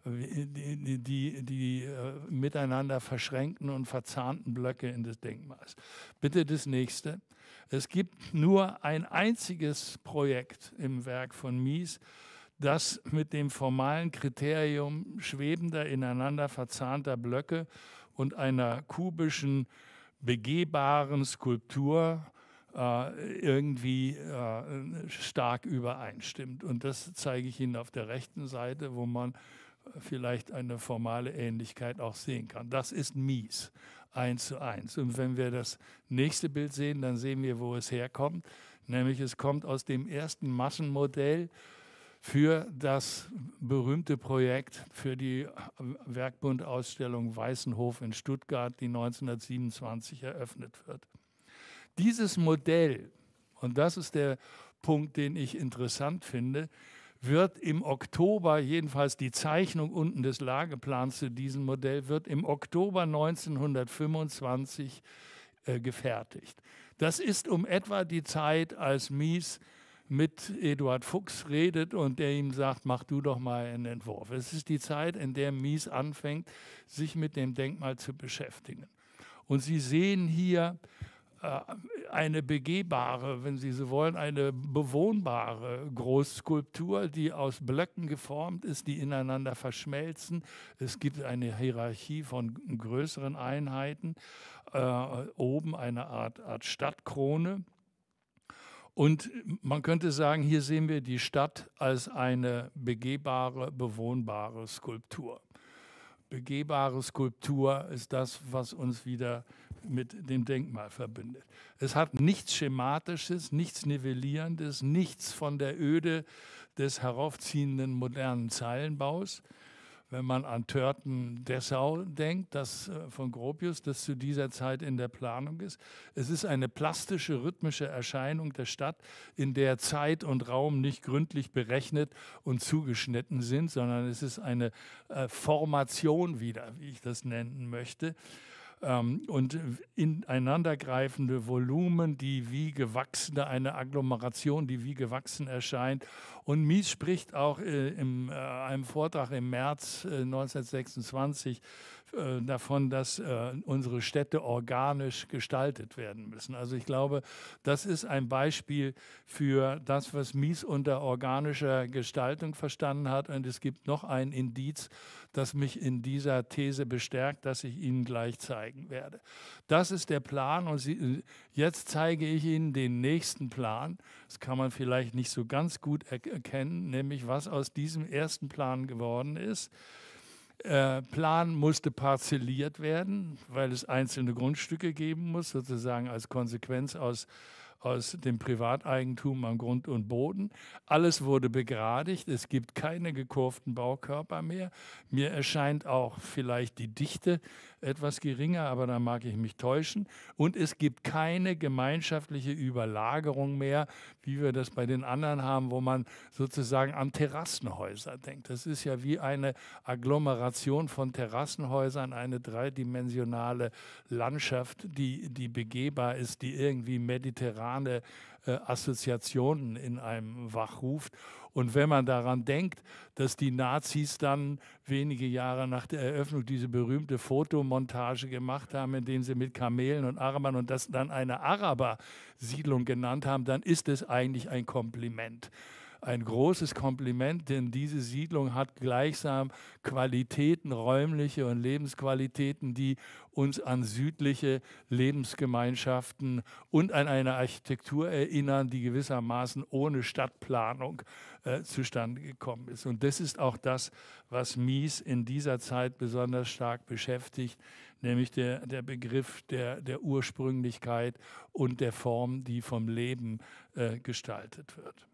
die, die, die äh, miteinander verschränkten und verzahnten Blöcke in des Denkmals. Bitte das nächste. Es gibt nur ein einziges Projekt im Werk von Mies, das mit dem formalen Kriterium schwebender, ineinander verzahnter Blöcke und einer kubischen, begehbaren Skulptur irgendwie äh, stark übereinstimmt. Und das zeige ich Ihnen auf der rechten Seite, wo man vielleicht eine formale Ähnlichkeit auch sehen kann. Das ist Mies, eins zu eins. Und wenn wir das nächste Bild sehen, dann sehen wir, wo es herkommt. Nämlich es kommt aus dem ersten Massenmodell für das berühmte Projekt für die Werkbundausstellung Weißenhof in Stuttgart, die neunzehnhundertsiebenundzwanzig eröffnet wird. Dieses Modell, und das ist der Punkt, den ich interessant finde, wird im Oktober, jedenfalls die Zeichnung unten des Lageplans zu diesem Modell, wird im Oktober neunzehnhundertfünfundzwanzig äh, gefertigt. Das ist um etwa die Zeit, als Mies mit Eduard Fuchs redet und der ihm sagt, mach du doch mal einen Entwurf. Es ist die Zeit, in der Mies anfängt, sich mit dem Denkmal zu beschäftigen. Und Sie sehen hier eine begehbare, wenn Sie so wollen, eine bewohnbare Großskulptur, die aus Blöcken geformt ist, die ineinander verschmelzen. Es gibt eine Hierarchie von größeren Einheiten, äh, oben eine Art, Art Stadtkrone. Und man könnte sagen, hier sehen wir die Stadt als eine begehbare, bewohnbare Skulptur. Begehbare Skulptur ist das, was uns wieder mit dem Denkmal verbindet. Es hat nichts Schematisches, nichts Nivellierendes, nichts von der Öde des heraufziehenden modernen Zeilenbaus. Wenn man an Törten-Dessau denkt, das von Gropius, das zu dieser Zeit in der Planung ist. Es ist eine plastische, rhythmische Erscheinung der Stadt, in der Zeit und Raum nicht gründlich berechnet und zugeschnitten sind, sondern es ist eine äh, Formation wieder, wie ich das nennen möchte. Und ineinandergreifende Volumen, die wie gewachsene, eine Agglomeration, die wie gewachsen erscheint. Und Mies spricht auch äh, in äh, einem Vortrag im März äh, neunzehnhundertsechsundzwanzig äh, davon, dass äh, unsere Städte organisch gestaltet werden müssen. Also ich glaube, das ist ein Beispiel für das, was Mies unter organischer Gestaltung verstanden hat. Und es gibt noch ein Indiz, das mich in dieser These bestärkt, das ich Ihnen gleich zeigen werde. Das ist der Plan und Sie, jetzt zeige ich Ihnen den nächsten Plan. Das kann man vielleicht nicht so ganz gut erkennen, nämlich was aus diesem ersten Plan geworden ist. äh, Plan musste parzelliert werden, weil es einzelne Grundstücke geben muss, sozusagen als Konsequenz aus aus dem Privateigentum an Grund und Boden. Alles wurde begradigt, es gibt keine gekurvten Baukörper mehr. Mir erscheint auch vielleicht die Dichte etwas geringer, aber da mag ich mich täuschen. Und es gibt keine gemeinschaftliche Überlagerung mehr, wie wir das bei den anderen haben, wo man sozusagen an Terrassenhäuser denkt. Das ist ja wie eine Agglomeration von Terrassenhäusern, eine dreidimensionale Landschaft, die, die begehbar ist, die irgendwie mediterran Äh, Assoziationen in einem wachruft. Und wenn man daran denkt, dass die Nazis dann wenige Jahre nach der Eröffnung diese berühmte Fotomontage gemacht haben, in denen sie mit Kamelen und Arabern und das dann eine Araber-Siedlung genannt haben, dann ist es eigentlich ein Kompliment. Ein großes Kompliment, denn diese Siedlung hat gleichsam Qualitäten, räumliche und Lebensqualitäten, die uns an südliche Lebensgemeinschaften und an eine Architektur erinnern, die gewissermaßen ohne Stadtplanung äh, zustande gekommen ist. Und das ist auch das, was Mies in dieser Zeit besonders stark beschäftigt, nämlich der, der Begriff der, der Ursprünglichkeit und der Form, die vom Leben äh, gestaltet wird.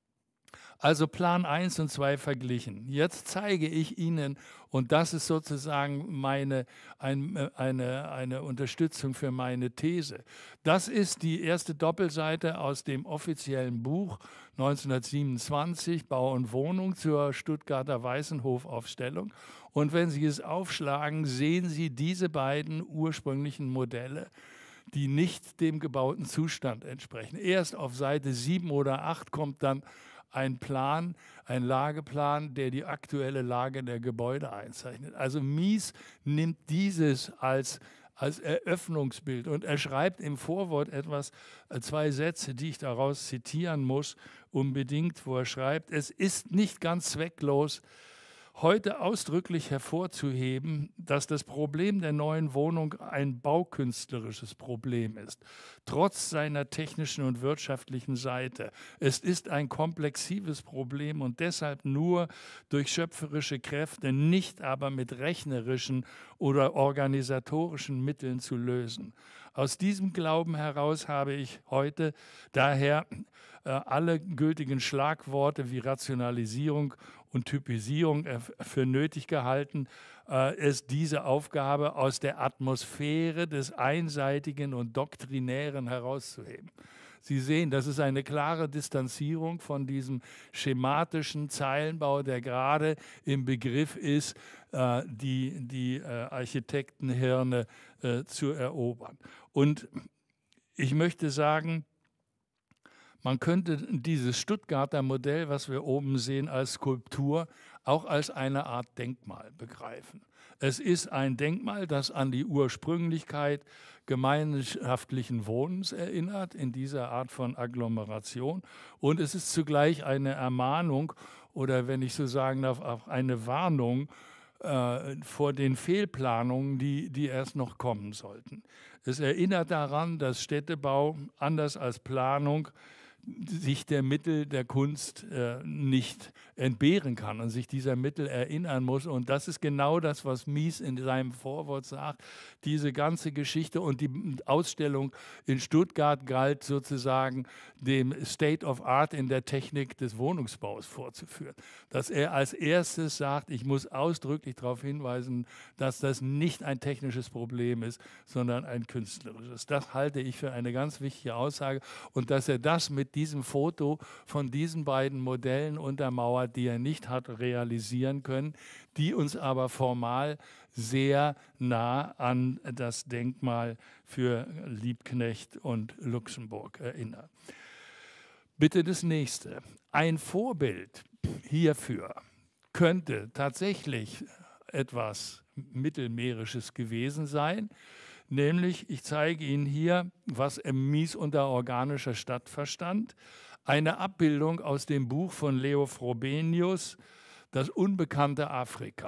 Also Plan eins und zwei verglichen. Jetzt zeige ich Ihnen, und das ist sozusagen meine, ein, eine, eine Unterstützung für meine These. Das ist die erste Doppelseite aus dem offiziellen Buch neunzehnhundertsiebenundzwanzig, Bau und Wohnung zur Stuttgarter Weißenhof-Aufstellung. Und wenn Sie es aufschlagen, sehen Sie diese beiden ursprünglichen Modelle, die nicht dem gebauten Zustand entsprechen. Erst auf Seite sieben oder acht kommt dann ein Plan, ein Lageplan, der die aktuelle Lage der Gebäude einzeichnet. Also Mies nimmt dieses als, als Eröffnungsbild und er schreibt im Vorwort etwas, zwei Sätze, die ich daraus zitieren muss, unbedingt, wo er schreibt: Es ist nicht ganz zwecklos, heute ausdrücklich hervorzuheben, dass das Problem der neuen Wohnung ein baukünstlerisches Problem ist, trotz seiner technischen und wirtschaftlichen Seite. Es ist ein komplexives Problem und deshalb nur durch schöpferische Kräfte, nicht aber mit rechnerischen oder organisatorischen Mitteln zu lösen. Aus diesem Glauben heraus habe ich heute daher äh, alle gültigen Schlagworte wie Rationalisierung und Typisierung für nötig gehalten, äh, es diese Aufgabe aus der Atmosphäre des Einseitigen und Doktrinären herauszuheben. Sie sehen, das ist eine klare Distanzierung von diesem schematischen Zeilenbau, der gerade im Begriff ist, äh, die, die äh, Architektenhirne äh, zu erobern. Und ich möchte sagen, man könnte dieses Stuttgarter Modell, was wir oben sehen, als Skulptur auch als eine Art Denkmal begreifen. Es ist ein Denkmal, das an die Ursprünglichkeit gemeinschaftlichen Wohnens erinnert, in dieser Art von Agglomeration. Und es ist zugleich eine Ermahnung oder, wenn ich so sagen darf, auch eine Warnung äh, vor den Fehlplanungen, die, die erst noch kommen sollten. Es erinnert daran, dass Städtebau, anders als Planung, sich der Mittel der Kunst äh, nicht entbehren kann und sich dieser Mittel erinnern muss. Und das ist genau das, was Mies in seinem Vorwort sagt. Diese ganze Geschichte und die Ausstellung in Stuttgart galt sozusagen dem State of Art in der Technik des Wohnungsbaus vorzuführen. Dass er als erstes sagt, ich muss ausdrücklich darauf hinweisen, dass das nicht ein technisches Problem ist, sondern ein künstlerisches. Das halte ich für eine ganz wichtige Aussage. Und dass er das mit diesem Foto von diesen beiden Modellen untermauert, die er nicht hat realisieren können, die uns aber formal sehr nah an das Denkmal für Liebknecht und Luxemburg erinnern. Bitte das nächste. Ein Vorbild hierfür könnte tatsächlich etwas Mittelmeerisches gewesen sein. Nämlich, ich zeige Ihnen hier, was Mies unter organischer Stadt verstand. Eine Abbildung aus dem Buch von Leo Frobenius, Das unbekannte Afrika.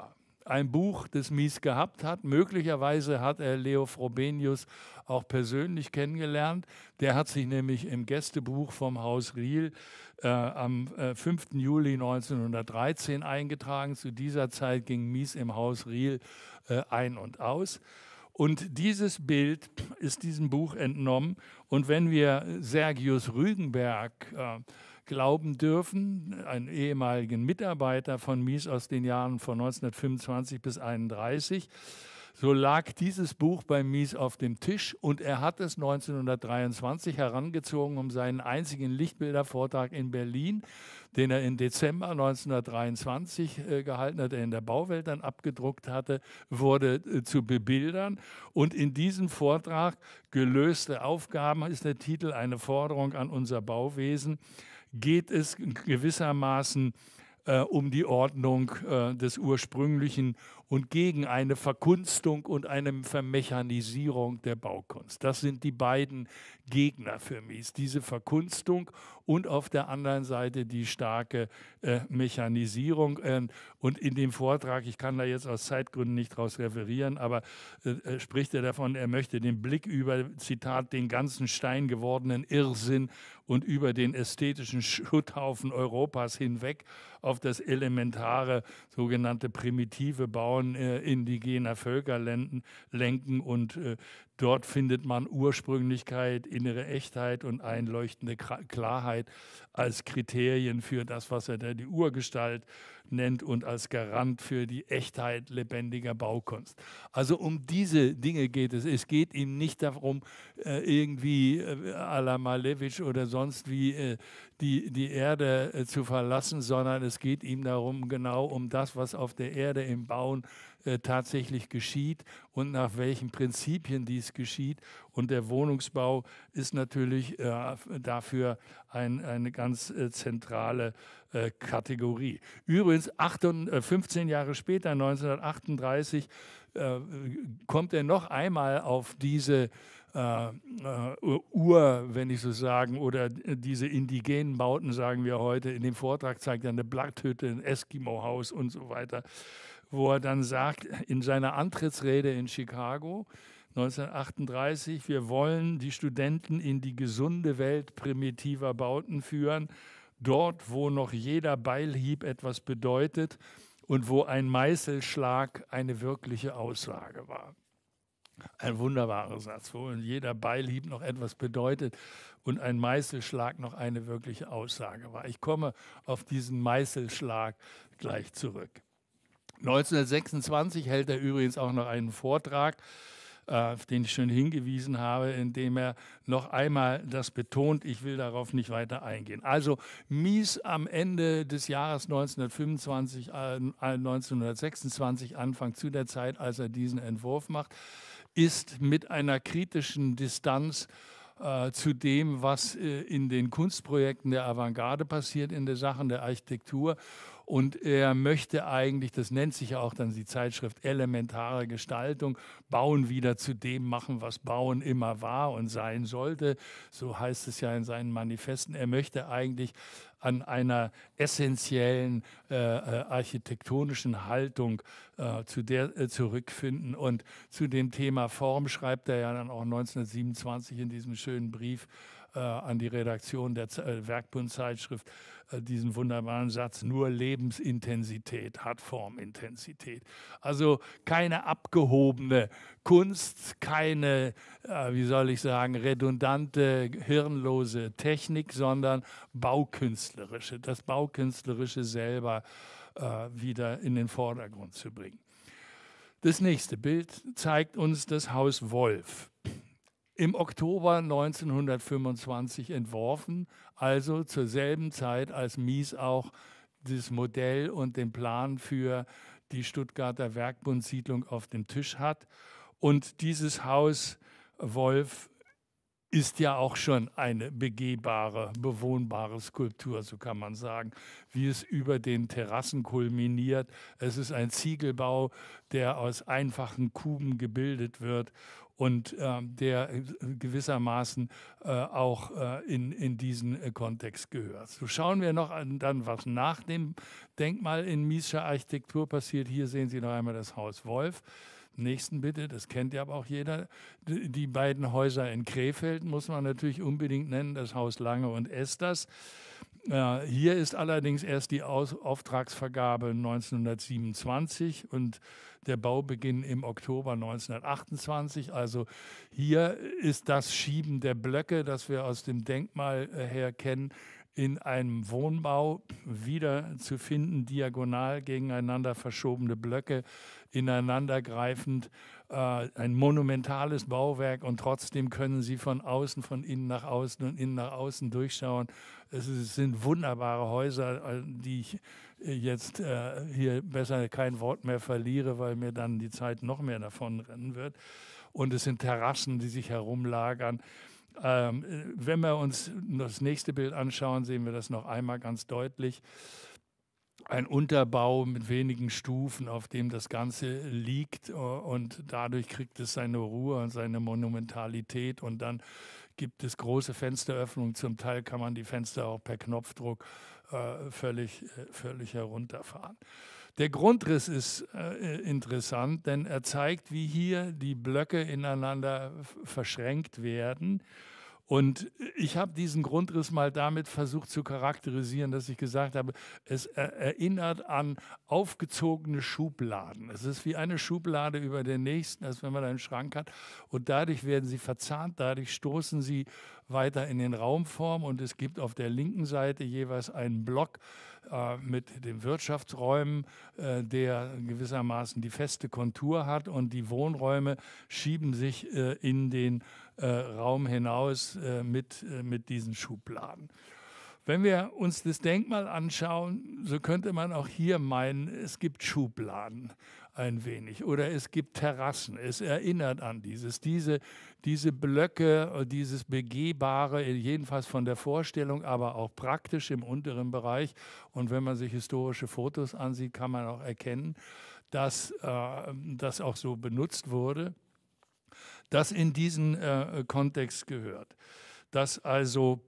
ein Buch, das Mies gehabt hat. Möglicherweise hat er Leo Frobenius auch persönlich kennengelernt. Der hat sich nämlich im Gästebuch vom Haus Riehl äh, am äh, fünften Juli neunzehnhundertdreizehn eingetragen. Zu dieser Zeit ging Mies im Haus Riehl äh, ein und aus. Und dieses Bild ist diesem Buch entnommen. Und wenn wir Sergius Rügenberg äh, glauben dürfen, einen ehemaligen Mitarbeiter von Mies aus den Jahren von neunzehnhundertfünfundzwanzig bis einunddreißig, so lag dieses Buch bei Mies auf dem Tisch und er hat es neunzehnhundertdreiundzwanzig herangezogen, um seinen einzigen Lichtbildervortrag in Berlin, den er im Dezember neunzehnhundertdreiundzwanzig äh, gehalten hat, der in der Bauwelt dann abgedruckt hatte, wurde äh, zu bebildern. Und in diesem Vortrag "Gelöste Aufgaben" ist der Titel, eine Forderung an unser Bauwesen, geht es gewissermaßen äh, um die Ordnung äh, des Ursprünglichen und gegen eine Verkunstung und eine Vermechanisierung der Baukunst. Das sind die beiden Gegner für Mies, diese Verkunstung und auf der anderen Seite die starke äh, Mechanisierung. Äh, und in dem Vortrag, ich kann da jetzt aus Zeitgründen nicht draus referieren, aber äh, spricht er davon, er möchte den Blick über, Zitat, den ganzen Stein gewordenen Irrsinn und über den ästhetischen Schutthaufen Europas hinweg auf das elementare, sogenannte primitive Bauen äh, indigener Völker lenken. Und äh, dort findet man Ursprünglichkeit, innere Echtheit und einleuchtende Klarheit als Kriterien für das, was er da die Urgestalt nennt und als Garant für die Echtheit lebendiger Baukunst. Also um diese Dinge geht es. Es geht ihm nicht darum, äh, irgendwie äh, à la Malevich oder sonst wie äh, die, die Erde äh, zu verlassen, sondern es geht ihm darum, genau um das, was auf der Erde im Bauen äh, tatsächlich geschieht und nach welchen Prinzipien dies geschieht. Und der Wohnungsbau ist natürlich äh, dafür ein, eine ganz äh, zentrale äh, Kategorie. Übrigens, fünfzehn Jahre später, neunzehnhundertachtunddreißig, äh, kommt er noch einmal auf diese äh, äh, Ur, wenn ich so sagen, oder diese indigenen Bauten, sagen wir heute. In dem Vortrag zeigt er eine Blatthütte, ein Eskimo-Haus und so weiter, wo er dann sagt, in seiner Antrittsrede in Chicago neunzehnhundertachtunddreißig, wir wollen die Studenten in die gesunde Welt primitiver Bauten führen, dort, wo noch jeder Beilhieb etwas bedeutet und wo ein Meißelschlag eine wirkliche Aussage war. Ein wunderbarer Satz, wo jeder Beilhieb noch etwas bedeutet und ein Meißelschlag noch eine wirkliche Aussage war. Ich komme auf diesen Meißelschlag gleich zurück. neunzehnhundertsechsundzwanzig hält er übrigens auch noch einen Vortrag, auf den ich schon hingewiesen habe, in dem er noch einmal das betont. Ich will darauf nicht weiter eingehen. Also Mies am Ende des Jahres neunzehnhundertfünfundzwanzig, äh, neunzehnhundertsechsundzwanzig, Anfang zu der Zeit, als er diesen Entwurf macht, ist mit einer kritischen Distanz äh, zu dem, was äh, in den Kunstprojekten der Avantgarde passiert, in den Sachen der Architektur. Und er möchte eigentlich, das nennt sich ja auch dann die Zeitschrift, elementare Gestaltung, Bauen wieder zu dem machen, was Bauen immer war und sein sollte. So heißt es ja in seinen Manifesten. Er möchte eigentlich an einer essentiellen äh, architektonischen Haltung äh, zu der äh, zurückfinden. Und zu dem Thema Form schreibt er ja dann auch neunzehnhundertsiebenundzwanzig in diesem schönen Brief äh, an die Redaktion der äh, Werkbundzeitschrift äh, diesen wunderbaren Satz: Nur Lebensintensität hat Formintensität. Also keine abgehobene Kunst, keine, äh, wie soll ich sagen, redundante, hirnlose Technik, sondern baukünstlerische, das Baukünstlerische selber äh, wieder in den Vordergrund zu bringen. Das nächste Bild zeigt uns das Haus Wolf. Im Oktober neunzehnhundertfünfundzwanzig entworfen, also zur selben Zeit, als Mies auch das Modell und den Plan für die Stuttgarter Werkbundsiedlung auf dem Tisch hat. Und dieses Haus Wolf ist ja auch schon eine begehbare, bewohnbare Skulptur, so kann man sagen, wie es über den Terrassen kulminiert. Es ist ein Ziegelbau, der aus einfachen Kuben gebildet wird und äh, der gewissermaßen äh, auch äh, in, in diesen äh, Kontext gehört. So schauen wir noch an, dann, was nach dem Denkmal in Miescher Architektur passiert. Hier sehen Sie noch einmal das Haus Wolf. Nächsten bitte, das kennt ja aber auch jeder. Die beiden Häuser in Krefeld muss man natürlich unbedingt nennen, das Haus Lange und Esters. Äh, hier ist allerdings erst die Aus Auftragsvergabe neunzehnhundertsiebenundzwanzig und der Baubeginn im Oktober neunzehnhundertachtundzwanzig. Also hier ist das Schieben der Blöcke, das wir aus dem Denkmal äh, her kennen, in einem Wohnbau wieder zu finden, diagonal gegeneinander verschobene Blöcke, ineinandergreifend, äh, ein monumentales Bauwerk und trotzdem können Sie von außen, von innen nach außen und innen nach außen durchschauen. Es, ist, es sind wunderbare Häuser, die ich jetzt äh, hier besser kein Wort mehr verliere, weil mir dann die Zeit noch mehr davon rennen wird. Und es sind Terrassen, die sich herumlagern. Ähm, wenn wir uns das nächste Bild anschauen, sehen wir das noch einmal ganz deutlich. Ein Unterbau mit wenigen Stufen, auf dem das Ganze liegt und dadurch kriegt es seine Ruhe und seine Monumentalität und dann gibt es große Fensteröffnungen. Zum Teil kann man die Fenster auch per Knopfdruck äh, völlig, äh, völlig herunterfahren. Der Grundriss ist äh, interessant, denn er zeigt, wie hier die Blöcke ineinander verschränkt werden. Und ich habe diesen Grundriss mal damit versucht zu charakterisieren, dass ich gesagt habe, es erinnert an aufgezogene Schubladen. Es ist wie eine Schublade über der nächsten, als wenn man einen Schrank hat. Und dadurch werden sie verzahnt, dadurch stoßen sie weiter in den Raumform. Und es gibt auf der linken Seite jeweils einen Block äh, mit den Wirtschaftsräumen, äh, der gewissermaßen die feste Kontur hat. Und die Wohnräume schieben sich äh, in den Äh, Raum hinaus äh, mit, äh, mit diesen Schubladen. Wenn wir uns das Denkmal anschauen, so könnte man auch hier meinen, es gibt Schubladen ein wenig oder es gibt Terrassen. Es erinnert an dieses, diese, diese Blöcke, dieses Begehbare, jedenfalls von der Vorstellung, aber auch praktisch im unteren Bereich. Und wenn man sich historische Fotos ansieht, kann man auch erkennen, dass äh, das auch so benutzt wurde, das in diesen äh, Kontext gehört. Dass also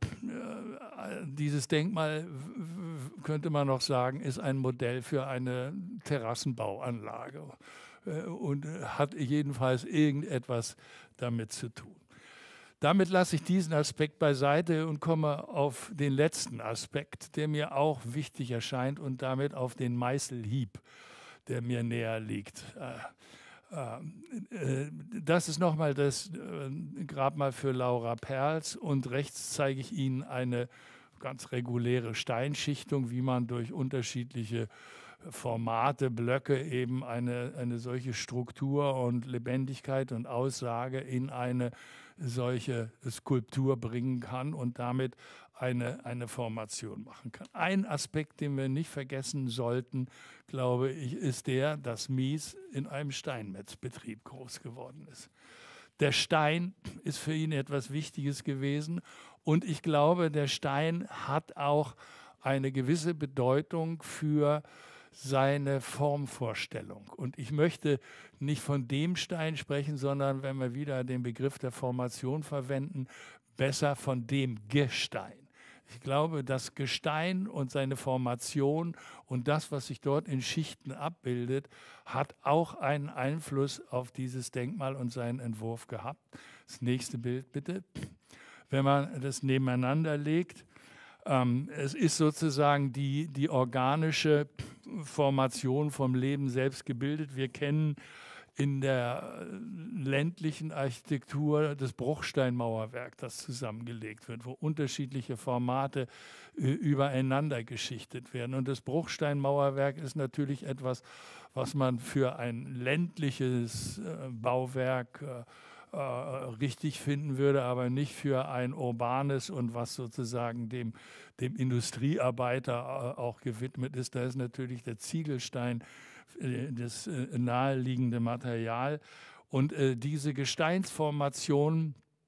äh, dieses Denkmal, könnte man noch sagen, ist ein Modell für eine Terrassenbauanlage äh, und hat jedenfalls irgendetwas damit zu tun. Damit lasse ich diesen Aspekt beiseite und komme auf den letzten Aspekt, der mir auch wichtig erscheint und damit auf den Meißelhieb, der mir näher liegt. Äh, Das ist nochmal das Grabmal für Laura Perls und rechts zeige ich Ihnen eine ganz reguläre Steinschichtung, wie man durch unterschiedliche Formate, Blöcke eben eine, eine solche Struktur und Lebendigkeit und Aussage in eine solche Skulptur bringen kann und damit eine, eine Formation machen kann. Ein Aspekt, den wir nicht vergessen sollten, glaube ich, ist der, dass Mies in einem Steinmetzbetrieb groß geworden ist. Der Stein ist für ihn etwas Wichtiges gewesen und ich glaube, der Stein hat auch eine gewisse Bedeutung für seine Formvorstellung. Und ich möchte nicht von dem Stein sprechen, sondern wenn wir wieder den Begriff der Formation verwenden, besser von dem Gestein. Ich glaube, das Gestein und seine Formation und das, was sich dort in Schichten abbildet, hat auch einen Einfluss auf dieses Denkmal und seinen Entwurf gehabt. Das nächste Bild bitte. Wenn man das nebeneinander legt, ähm, es ist sozusagen die, die organische Formation vom Leben selbst gebildet. Wir kennen in der ländlichen Architektur das Bruchsteinmauerwerk, das zusammengelegt wird, wo unterschiedliche Formate äh, übereinander geschichtet werden. Und das Bruchsteinmauerwerk ist natürlich etwas, was man für ein ländliches äh, Bauwerk äh, äh, richtig finden würde, aber nicht für ein urbanes und was sozusagen dem, dem Industriearbeiter äh, auch gewidmet ist. Da ist natürlich der Ziegelstein das äh, naheliegende Material. Und äh, diese Gesteinsformationen,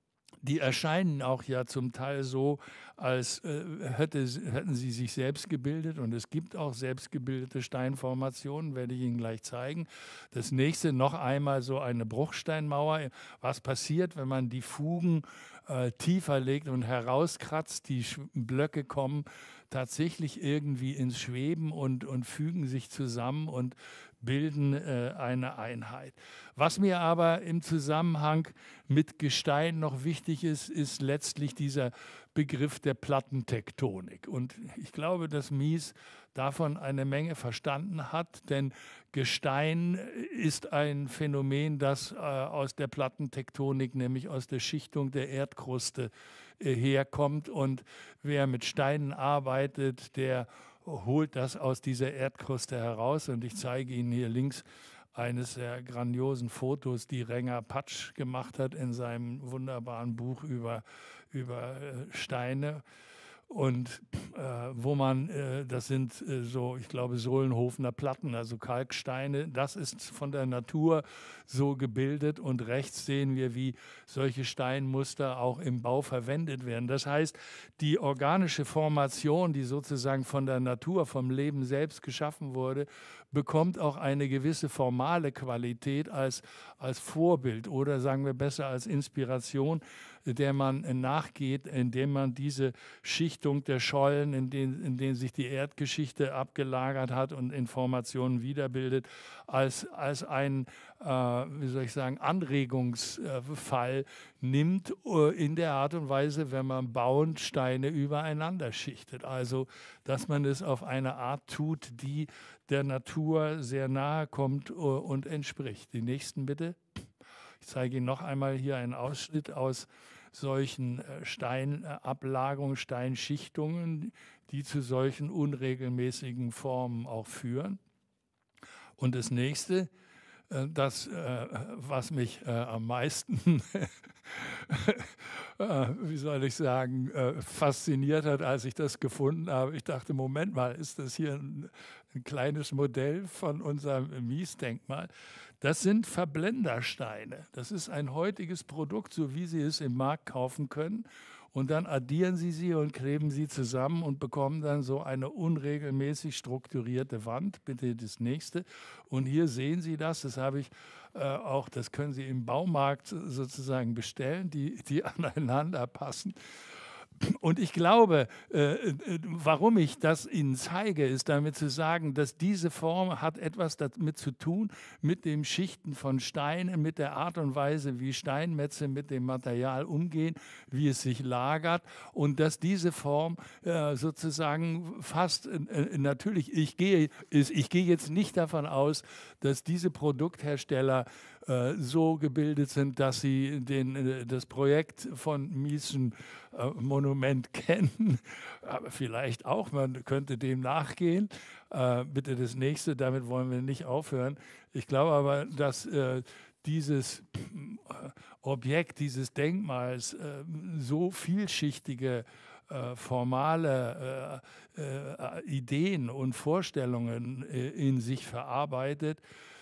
die erscheinen auch ja zum Teil so, als äh, hätte, hätten sie sich selbst gebildet. Und es gibt auch selbstgebildete Steinformationen, werde ich Ihnen gleich zeigen. Das nächste noch einmal so eine Bruchsteinmauer. Was passiert, wenn man die Fugen äh, tiefer legt und herauskratzt? Die Sch Blöcke kommen tatsächlich irgendwie ins Schweben und, und fügen sich zusammen und bilden äh, eine Einheit. Was mir aber im Zusammenhang mit Gestein noch wichtig ist, ist letztlich dieser Begriff der Plattentektonik. Und ich glaube, dass Mies davon eine Menge verstanden hat, denn Gestein ist ein Phänomen, das äh, aus der Plattentektonik, nämlich aus der Schichtung der Erdkruste äh, herkommt. Und wer mit Steinen arbeitet, der holt das aus dieser Erdkruste heraus. Und ich zeige Ihnen hier links eines der grandiosen Fotos, die Renger Patsch gemacht hat in seinem wunderbaren Buch über, über äh, Steine. Und äh, wo man, äh, das sind äh, so, ich glaube, Sohlenhofener Platten, also Kalksteine, das ist von der Natur so gebildet. Und rechts sehen wir, wie solche Steinmuster auch im Bau verwendet werden. Das heißt, die organische Formation, die sozusagen von der Natur, vom Leben selbst geschaffen wurde, bekommt auch eine gewisse formale Qualität als, als Vorbild oder sagen wir besser als Inspiration, der man nachgeht, indem man diese Schichtung der Schollen, in denen, in denen sich die Erdgeschichte abgelagert hat und Informationen wiederbildet, als, als ein, äh, wie soll ich sagen, Anregungsfall nimmt, in der Art und Weise, wenn man bauend Steine übereinander schichtet. Also, dass man es auf eine Art tut, die der Natur sehr nahe kommt und entspricht. Die nächsten bitte. Ich zeige Ihnen noch einmal hier einen Ausschnitt aus solchen Steinablagerungen, Steinschichtungen, die zu solchen unregelmäßigen Formen auch führen. Und das nächste, das, was mich am meisten, wie soll ich sagen, fasziniert hat, als ich das gefunden habe. Ich dachte, Moment mal, ist das hier ein, ein kleines Modell von unserem Mies-Denkmal? Das sind Verblendersteine. Das ist ein heutiges Produkt, so wie Sie es im Markt kaufen können. Und dann addieren Sie sie und kleben sie zusammen und bekommen dann so eine unregelmäßig strukturierte Wand. Bitte das nächste. Und hier sehen Sie das. Das habe ich äh, auch, das können Sie im Baumarkt sozusagen bestellen, die, die aneinander passen. Und ich glaube, äh, warum ich das Ihnen zeige, ist damit zu sagen, dass diese Form hat etwas damit zu tun, mit dem Schichten von Steinen, mit der Art und Weise, wie Steinmetze mit dem Material umgehen, wie es sich lagert und dass diese Form äh, sozusagen fast, äh, natürlich, ich gehe, ich gehe jetzt nicht davon aus, dass diese Produkthersteller so gebildet sind, dass sie den, das Projekt von Miesen äh, Monument kennen. Aber vielleicht auch, man könnte dem nachgehen. Äh, bitte das nächste, damit wollen wir nicht aufhören. Ich glaube aber, dass äh, dieses Objekt, dieses Denkmals äh, so vielschichtige äh, formale äh, äh, Ideen und Vorstellungen äh, in sich verarbeitet,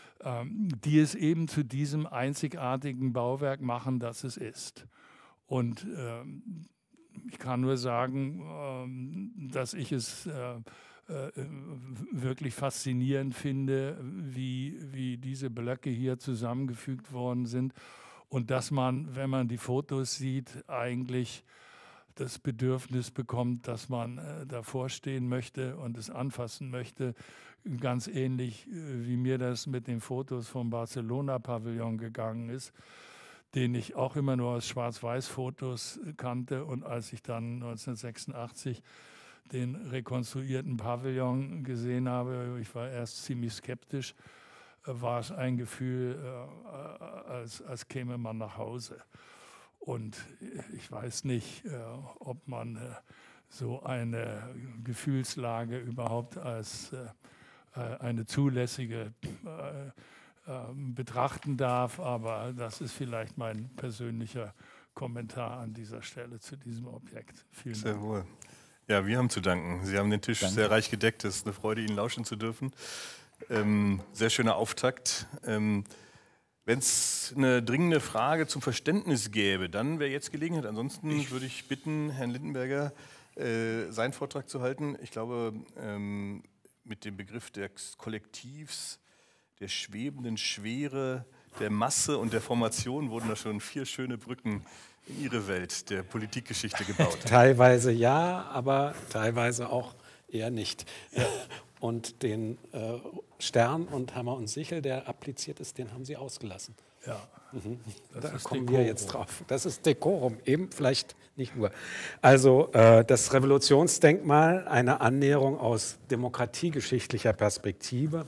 die es eben zu diesem einzigartigen Bauwerk machen, das es ist. Und ähm, ich kann nur sagen, ähm, dass ich es äh, äh, wirklich faszinierend finde, wie, wie diese Blöcke hier zusammengefügt worden sind und dass man, wenn man die Fotos sieht, eigentlich das Bedürfnis bekommt, dass man äh, davor stehen möchte und es anfassen möchte, ganz ähnlich äh, wie mir das mit den Fotos vom Barcelona-Pavillon gegangen ist, den ich auch immer nur aus Schwarz-Weiß-Fotos kannte. Und als ich dann neunzehnhundertsechsundachtzig den rekonstruierten Pavillon gesehen habe, ich war erst ziemlich skeptisch, äh, war es ein Gefühl, äh, als, als käme man nach Hause. Und ich weiß nicht, äh, ob man äh, so eine Gefühlslage überhaupt als äh, eine zulässige äh, äh, betrachten darf, aber das ist vielleicht mein persönlicher Kommentar an dieser Stelle zu diesem Objekt. Vielen Sehr Dank. wohl. Ja, wir haben zu danken. Sie haben den Tisch Danke. sehr reich gedeckt. Es ist eine Freude, Ihnen lauschen zu dürfen. Ähm, sehr schöner Auftakt. Ähm, Wenn es es eine dringende Frage zum Verständnis gäbe, dann wäre jetzt Gelegenheit. Ansonsten ich würde ich bitten, Herrn Lindenberger äh, seinen Vortrag zu halten. Ich glaube, ähm, mit dem Begriff des Kollektivs, der schwebenden Schwere, der Masse und der Formation wurden da schon vier schöne Brücken in Ihre Welt der Politikgeschichte gebaut. Teilweise ja, aber teilweise auch eher nicht. Ja. Und den äh, Stern und Hammer und Sichel, der appliziert ist, den haben Sie ausgelassen. Ja, mhm. das Da ist kommen Dekorum. wir jetzt drauf. Das ist Dekorum, eben vielleicht nicht nur. Also äh, das Revolutionsdenkmal, eine Annäherung aus demokratiegeschichtlicher Perspektive.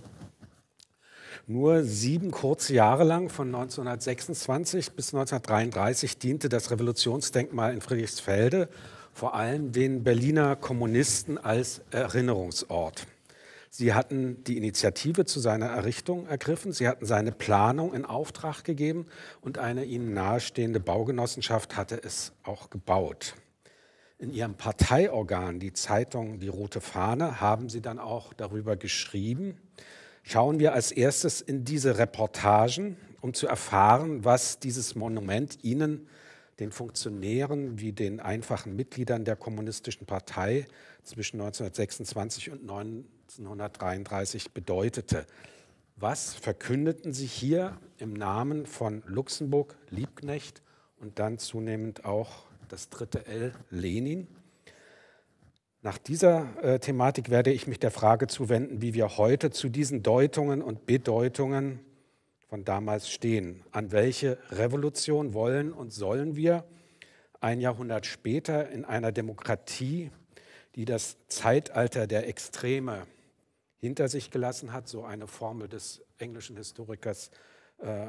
Nur sieben kurze Jahre lang, von neunzehnhundertsechsundzwanzig bis neunzehnhundertdreiunddreißig, diente das Revolutionsdenkmal in Friedrichsfelde vor allem den Berliner Kommunisten als Erinnerungsort. Sie hatten die Initiative zu seiner Errichtung ergriffen, sie hatten seine Planung in Auftrag gegeben und eine ihnen nahestehende Baugenossenschaft hatte es auch gebaut. In ihrem Parteiorgan, die Zeitung Die Rote Fahne, haben sie dann auch darüber geschrieben. Schauen wir als erstes in diese Reportagen, um zu erfahren, was dieses Monument Ihnen, den Funktionären wie den einfachen Mitgliedern der Kommunistischen Partei zwischen neunzehnhundertsechsundzwanzig und neunzehnhundertdreiunddreißig bedeutete. Was verkündeten Sie hier im Namen von Luxemburg, Liebknecht und dann zunehmend auch das dritte L, Lenin? Nach dieser äh, Thematik werde ich mich der Frage zuwenden, wie wir heute zu diesen Deutungen und Bedeutungen von damals stehen. An welche Revolution wollen und sollen wir ein Jahrhundert später in einer Demokratie, die das Zeitalter der Extreme hinter sich gelassen hat, so eine Formel des englischen Historikers äh,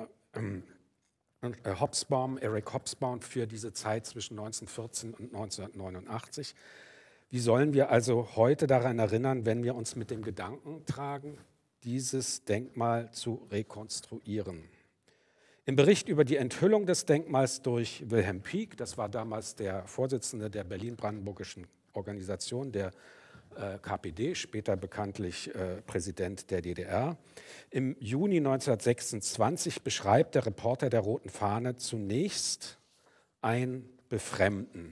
äh, Hobsbawm, Eric Hobsbawm, für diese Zeit zwischen neunzehnhundertvierzehn und neunzehnhundertneunundachtzig. Wie sollen wir also heute daran erinnern, wenn wir uns mit dem Gedanken tragen, dieses Denkmal zu rekonstruieren? Im Bericht über die Enthüllung des Denkmals durch Wilhelm Pieck, das war damals der Vorsitzende der Berlin-Brandenburgischen Organisation, der äh, K P D, später bekanntlich äh, Präsident der D D R, im Juni neunzehnhundertsechsundzwanzig beschreibt der Reporter der Roten Fahne zunächst ein Befremden.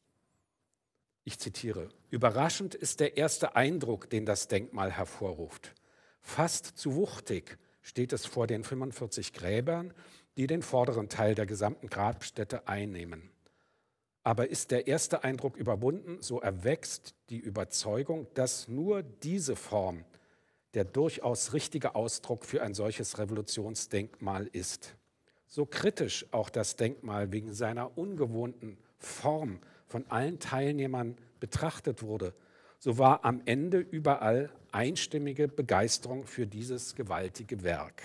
Ich zitiere: Überraschend ist der erste Eindruck, den das Denkmal hervorruft. Fast zu wuchtig steht es vor den fünfundvierzig Gräbern, die den vorderen Teil der gesamten Grabstätte einnehmen. Aber ist der erste Eindruck überwunden, so erwächst die Überzeugung, dass nur diese Form der durchaus richtige Ausdruck für ein solches Revolutionsdenkmal ist. So kritisch auch das Denkmal wegen seiner ungewohnten Form von allen Teilnehmern betrachtet wurde, so war am Ende überall einstimmige Begeisterung für dieses gewaltige Werk.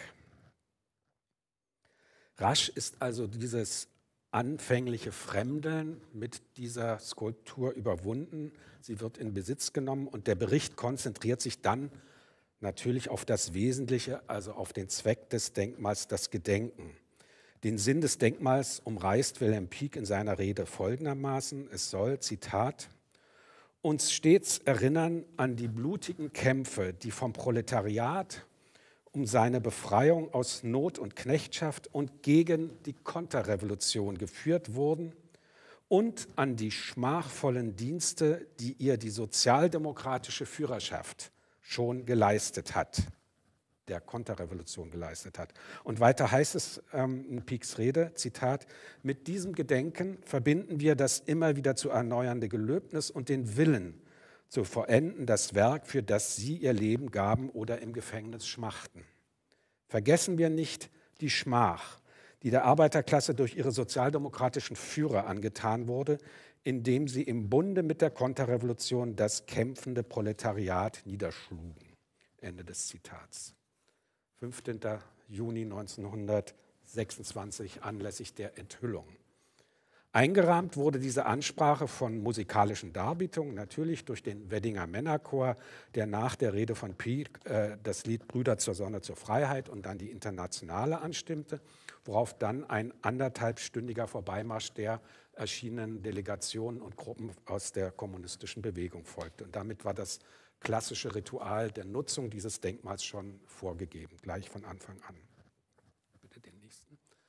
Rasch ist also dieses anfängliche Fremdeln mit dieser Skulptur überwunden. Sie wird in Besitz genommen und der Bericht konzentriert sich dann natürlich auf das Wesentliche, also auf den Zweck des Denkmals, das Gedenken. Den Sinn des Denkmals umreißt Wilhelm Pieck in seiner Rede folgendermaßen: Es soll, Zitat, uns stets erinnern an die blutigen Kämpfe, die vom Proletariat um seine Befreiung aus Not und Knechtschaft und gegen die Konterrevolution geführt wurden und an die schmachvollen Dienste, die ihr die sozialdemokratische Führerschaft schon geleistet hat, der Konterrevolution geleistet hat. Und weiter heißt es ähm, in Piecks Rede, Zitat, mit diesem Gedenken verbinden wir das immer wieder zu erneuernde Gelöbnis und den Willen, zu vollenden das Werk, für das Sie Ihr Leben gaben oder im Gefängnis schmachten. Vergessen wir nicht die Schmach, die der Arbeiterklasse durch ihre sozialdemokratischen Führer angetan wurde, indem sie im Bunde mit der Konterrevolution das kämpfende Proletariat niederschlugen. Ende des Zitats. fünfzehnten Juni neunzehnhundertsechsundzwanzig, anlässlich der Enthüllung. Eingerahmt wurde diese Ansprache von musikalischen Darbietungen, natürlich durch den Weddinger Männerchor, der nach der Rede von Pieck äh, das Lied Brüder zur Sonne, zur Freiheit und dann die Internationale anstimmte, worauf dann ein anderthalbstündiger Vorbeimarsch der erschienenen Delegationen und Gruppen aus der kommunistischen Bewegung folgte. Und damit war das klassische Ritual der Nutzung dieses Denkmals schon vorgegeben, gleich von Anfang an. Bitte den nächsten.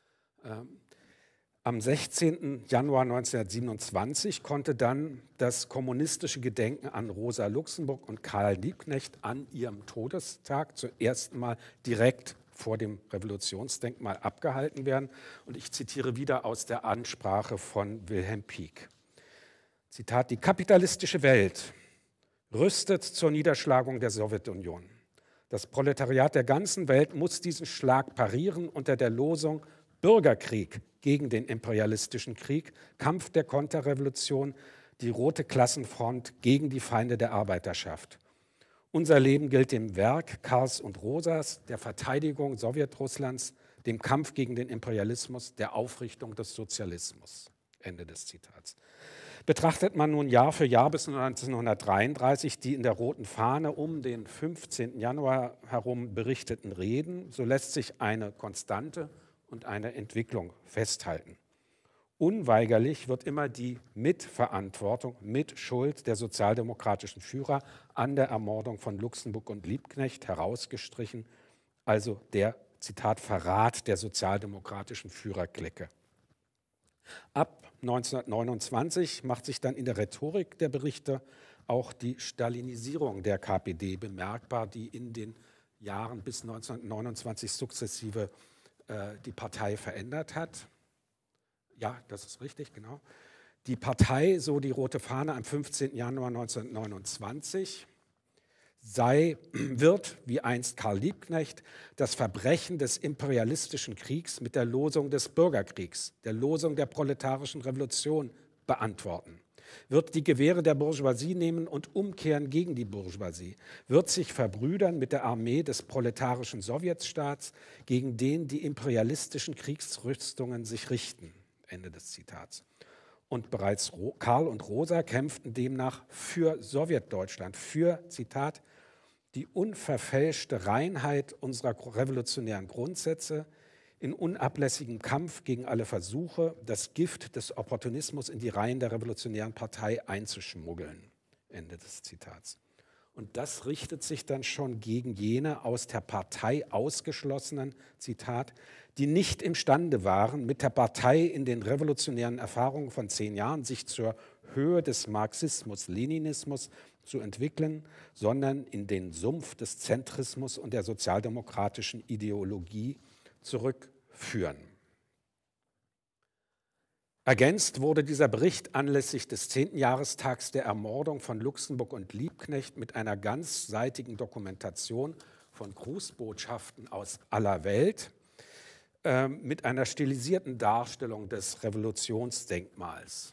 Ähm, am sechzehnten Januar neunzehnhundertsiebenundzwanzig konnte dann das kommunistische Gedenken an Rosa Luxemburg und Karl Liebknecht an ihrem Todestag zum ersten Mal direkt vor dem Revolutionsdenkmal abgehalten werden. Und ich zitiere wieder aus der Ansprache von Wilhelm Pieck. Zitat: Die kapitalistische Welt rüstet zur Niederschlagung der Sowjetunion. Das Proletariat der ganzen Welt muss diesen Schlag parieren unter der Losung Bürgerkrieg gegen den imperialistischen Krieg, Kampf der Konterrevolution, die rote Klassenfront gegen die Feinde der Arbeiterschaft. Unser Leben gilt dem Werk Karls und Rosas, der Verteidigung Sowjetrusslands, dem Kampf gegen den Imperialismus, der Aufrichtung des Sozialismus. Ende des Zitats. Betrachtet man nun Jahr für Jahr bis neunzehnhundertdreiunddreißig die in der Roten Fahne um den fünfzehnten Januar herum berichteten Reden, so lässt sich eine Konstante und eine Entwicklung festhalten. Unweigerlich wird immer die Mitverantwortung, Mitschuld der sozialdemokratischen Führer an der Ermordung von Luxemburg und Liebknecht herausgestrichen, also der, Zitat, Verrat der sozialdemokratischen Führerklicke. Ab neunzehnhundertneunundzwanzig macht sich dann in der Rhetorik der Berichte auch die Stalinisierung der K P D bemerkbar, die in den Jahren bis neunzehnhundertneunundzwanzig sukzessive äh, die Partei verändert hat. Ja, das ist richtig, genau. Die Partei, so die Rote Fahne am fünfzehnten Januar neunzehnhundertneunundzwanzig, sei, wird, wie einst Karl Liebknecht, das Verbrechen des imperialistischen Kriegs mit der Losung des Bürgerkriegs, der Losung der proletarischen Revolution beantworten, wird die Gewehre der Bourgeoisie nehmen und umkehren gegen die Bourgeoisie, wird sich verbrüdern mit der Armee des proletarischen Sowjetstaats, gegen den die imperialistischen Kriegsrüstungen sich richten. Ende des Zitats. Und bereits Karl und Rosa kämpften demnach für Sowjetdeutschland, für, Zitat, die unverfälschte Reinheit unserer revolutionären Grundsätze, in unablässigem Kampf gegen alle Versuche, das Gift des Opportunismus in die Reihen der revolutionären Partei einzuschmuggeln. Ende des Zitats. Und das richtet sich dann schon gegen jene aus der Partei ausgeschlossenen, Zitat, die nicht imstande waren, mit der Partei in den revolutionären Erfahrungen von zehn Jahren sich zur Höhe des Marxismus-Leninismus zu entwickeln, sondern in den Sumpf des Zentrismus und der sozialdemokratischen Ideologie zurückführen. Ergänzt wurde dieser Bericht anlässlich des zehnten Jahrestags der Ermordung von Luxemburg und Liebknecht mit einer ganzseitigen Dokumentation von Grußbotschaften aus aller Welt, äh, mit einer stilisierten Darstellung des Revolutionsdenkmals.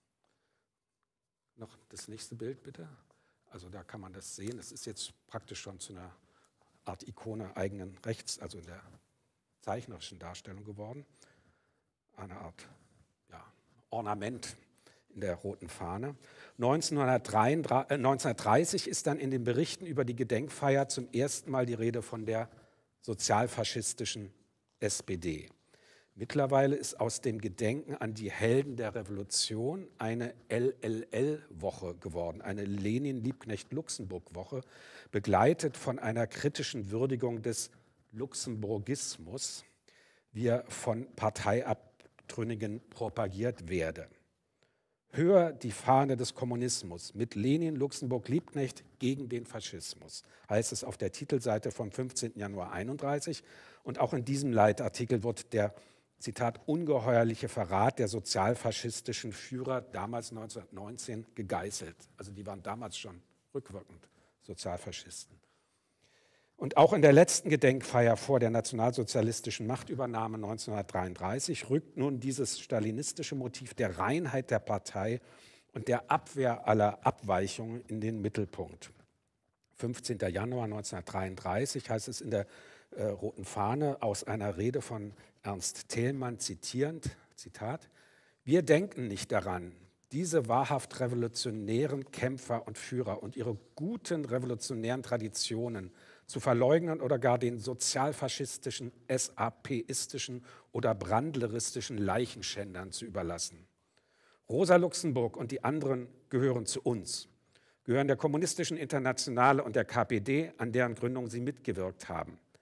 Noch das nächste Bild bitte. Also da kann man das sehen. Es ist jetzt praktisch schon zu einer Art Ikone eigenen Rechts, also in der zeichnerischen Darstellung geworden. Eine Art Ornament in der Roten Fahne. neunzehnhundertdreißig ist dann in den Berichten über die Gedenkfeier zum ersten Mal die Rede von der sozialfaschistischen S P D. Mittlerweile ist aus dem Gedenken an die Helden der Revolution eine L L L-Woche geworden, eine Lenin-Liebknecht-Luxemburg-Woche, begleitet von einer kritischen Würdigung des Luxemburgismus, wie er von Parteiab Trünnigen propagiert werde. Höher die Fahne des Kommunismus mit Lenin, Luxemburg, Liebknecht gegen den Faschismus, heißt es auf der Titelseite vom fünfzehnten Januar einunddreißig. Und auch in diesem Leitartikel wird der, Zitat, ungeheuerliche Verrat der sozialfaschistischen Führer damals neunzehnhundertneunzehn gegeißelt. Also die waren damals schon rückwirkend Sozialfaschisten. Und auch in der letzten Gedenkfeier vor der nationalsozialistischen Machtübernahme neunzehnhundertdreiunddreißig rückt nun dieses stalinistische Motiv der Reinheit der Partei und der Abwehr aller Abweichungen in den Mittelpunkt. fünfzehnten Januar neunzehnhundertdreiunddreißig heißt es in der äh, Roten Fahne aus einer Rede von Ernst Thälmann zitierend, Zitat, wir denken nicht daran, diese wahrhaft revolutionären Kämpfer und Führer und ihre guten revolutionären Traditionen zu verleugnen oder gar den sozialfaschistischen, SAPistischen oder brandleristischen Leichenschändern zu überlassen. Rosa Luxemburg und die anderen gehören zu uns, gehören der Kommunistischen Internationale und der K P D, an deren Gründung sie mitgewirkt haben.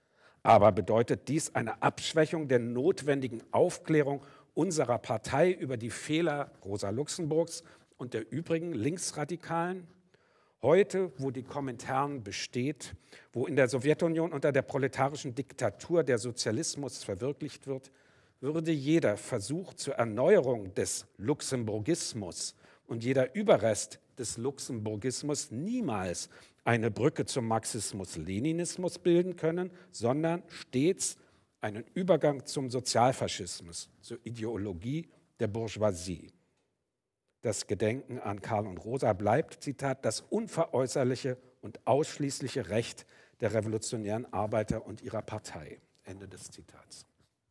aber bedeutet dies eine Abschwächung der notwendigen Aufklärung unserer Partei über die Fehler Rosa Luxemburgs und der übrigen Linksradikalen? Heute, wo die Komintern besteht, wo in der Sowjetunion unter der proletarischen Diktatur der Sozialismus verwirklicht wird, würde jeder Versuch zur Erneuerung des Luxemburgismus und jeder Überrest des Luxemburgismus niemals eine Brücke zum Marxismus-Leninismus bilden können, sondern stets einen Übergang zum Sozialfaschismus, zur Ideologie der Bourgeoisie. Das Gedenken an Karl und Rosa bleibt, Zitat, das unveräußerliche und ausschließliche Recht der revolutionären Arbeiter und ihrer Partei. Ende des Zitats.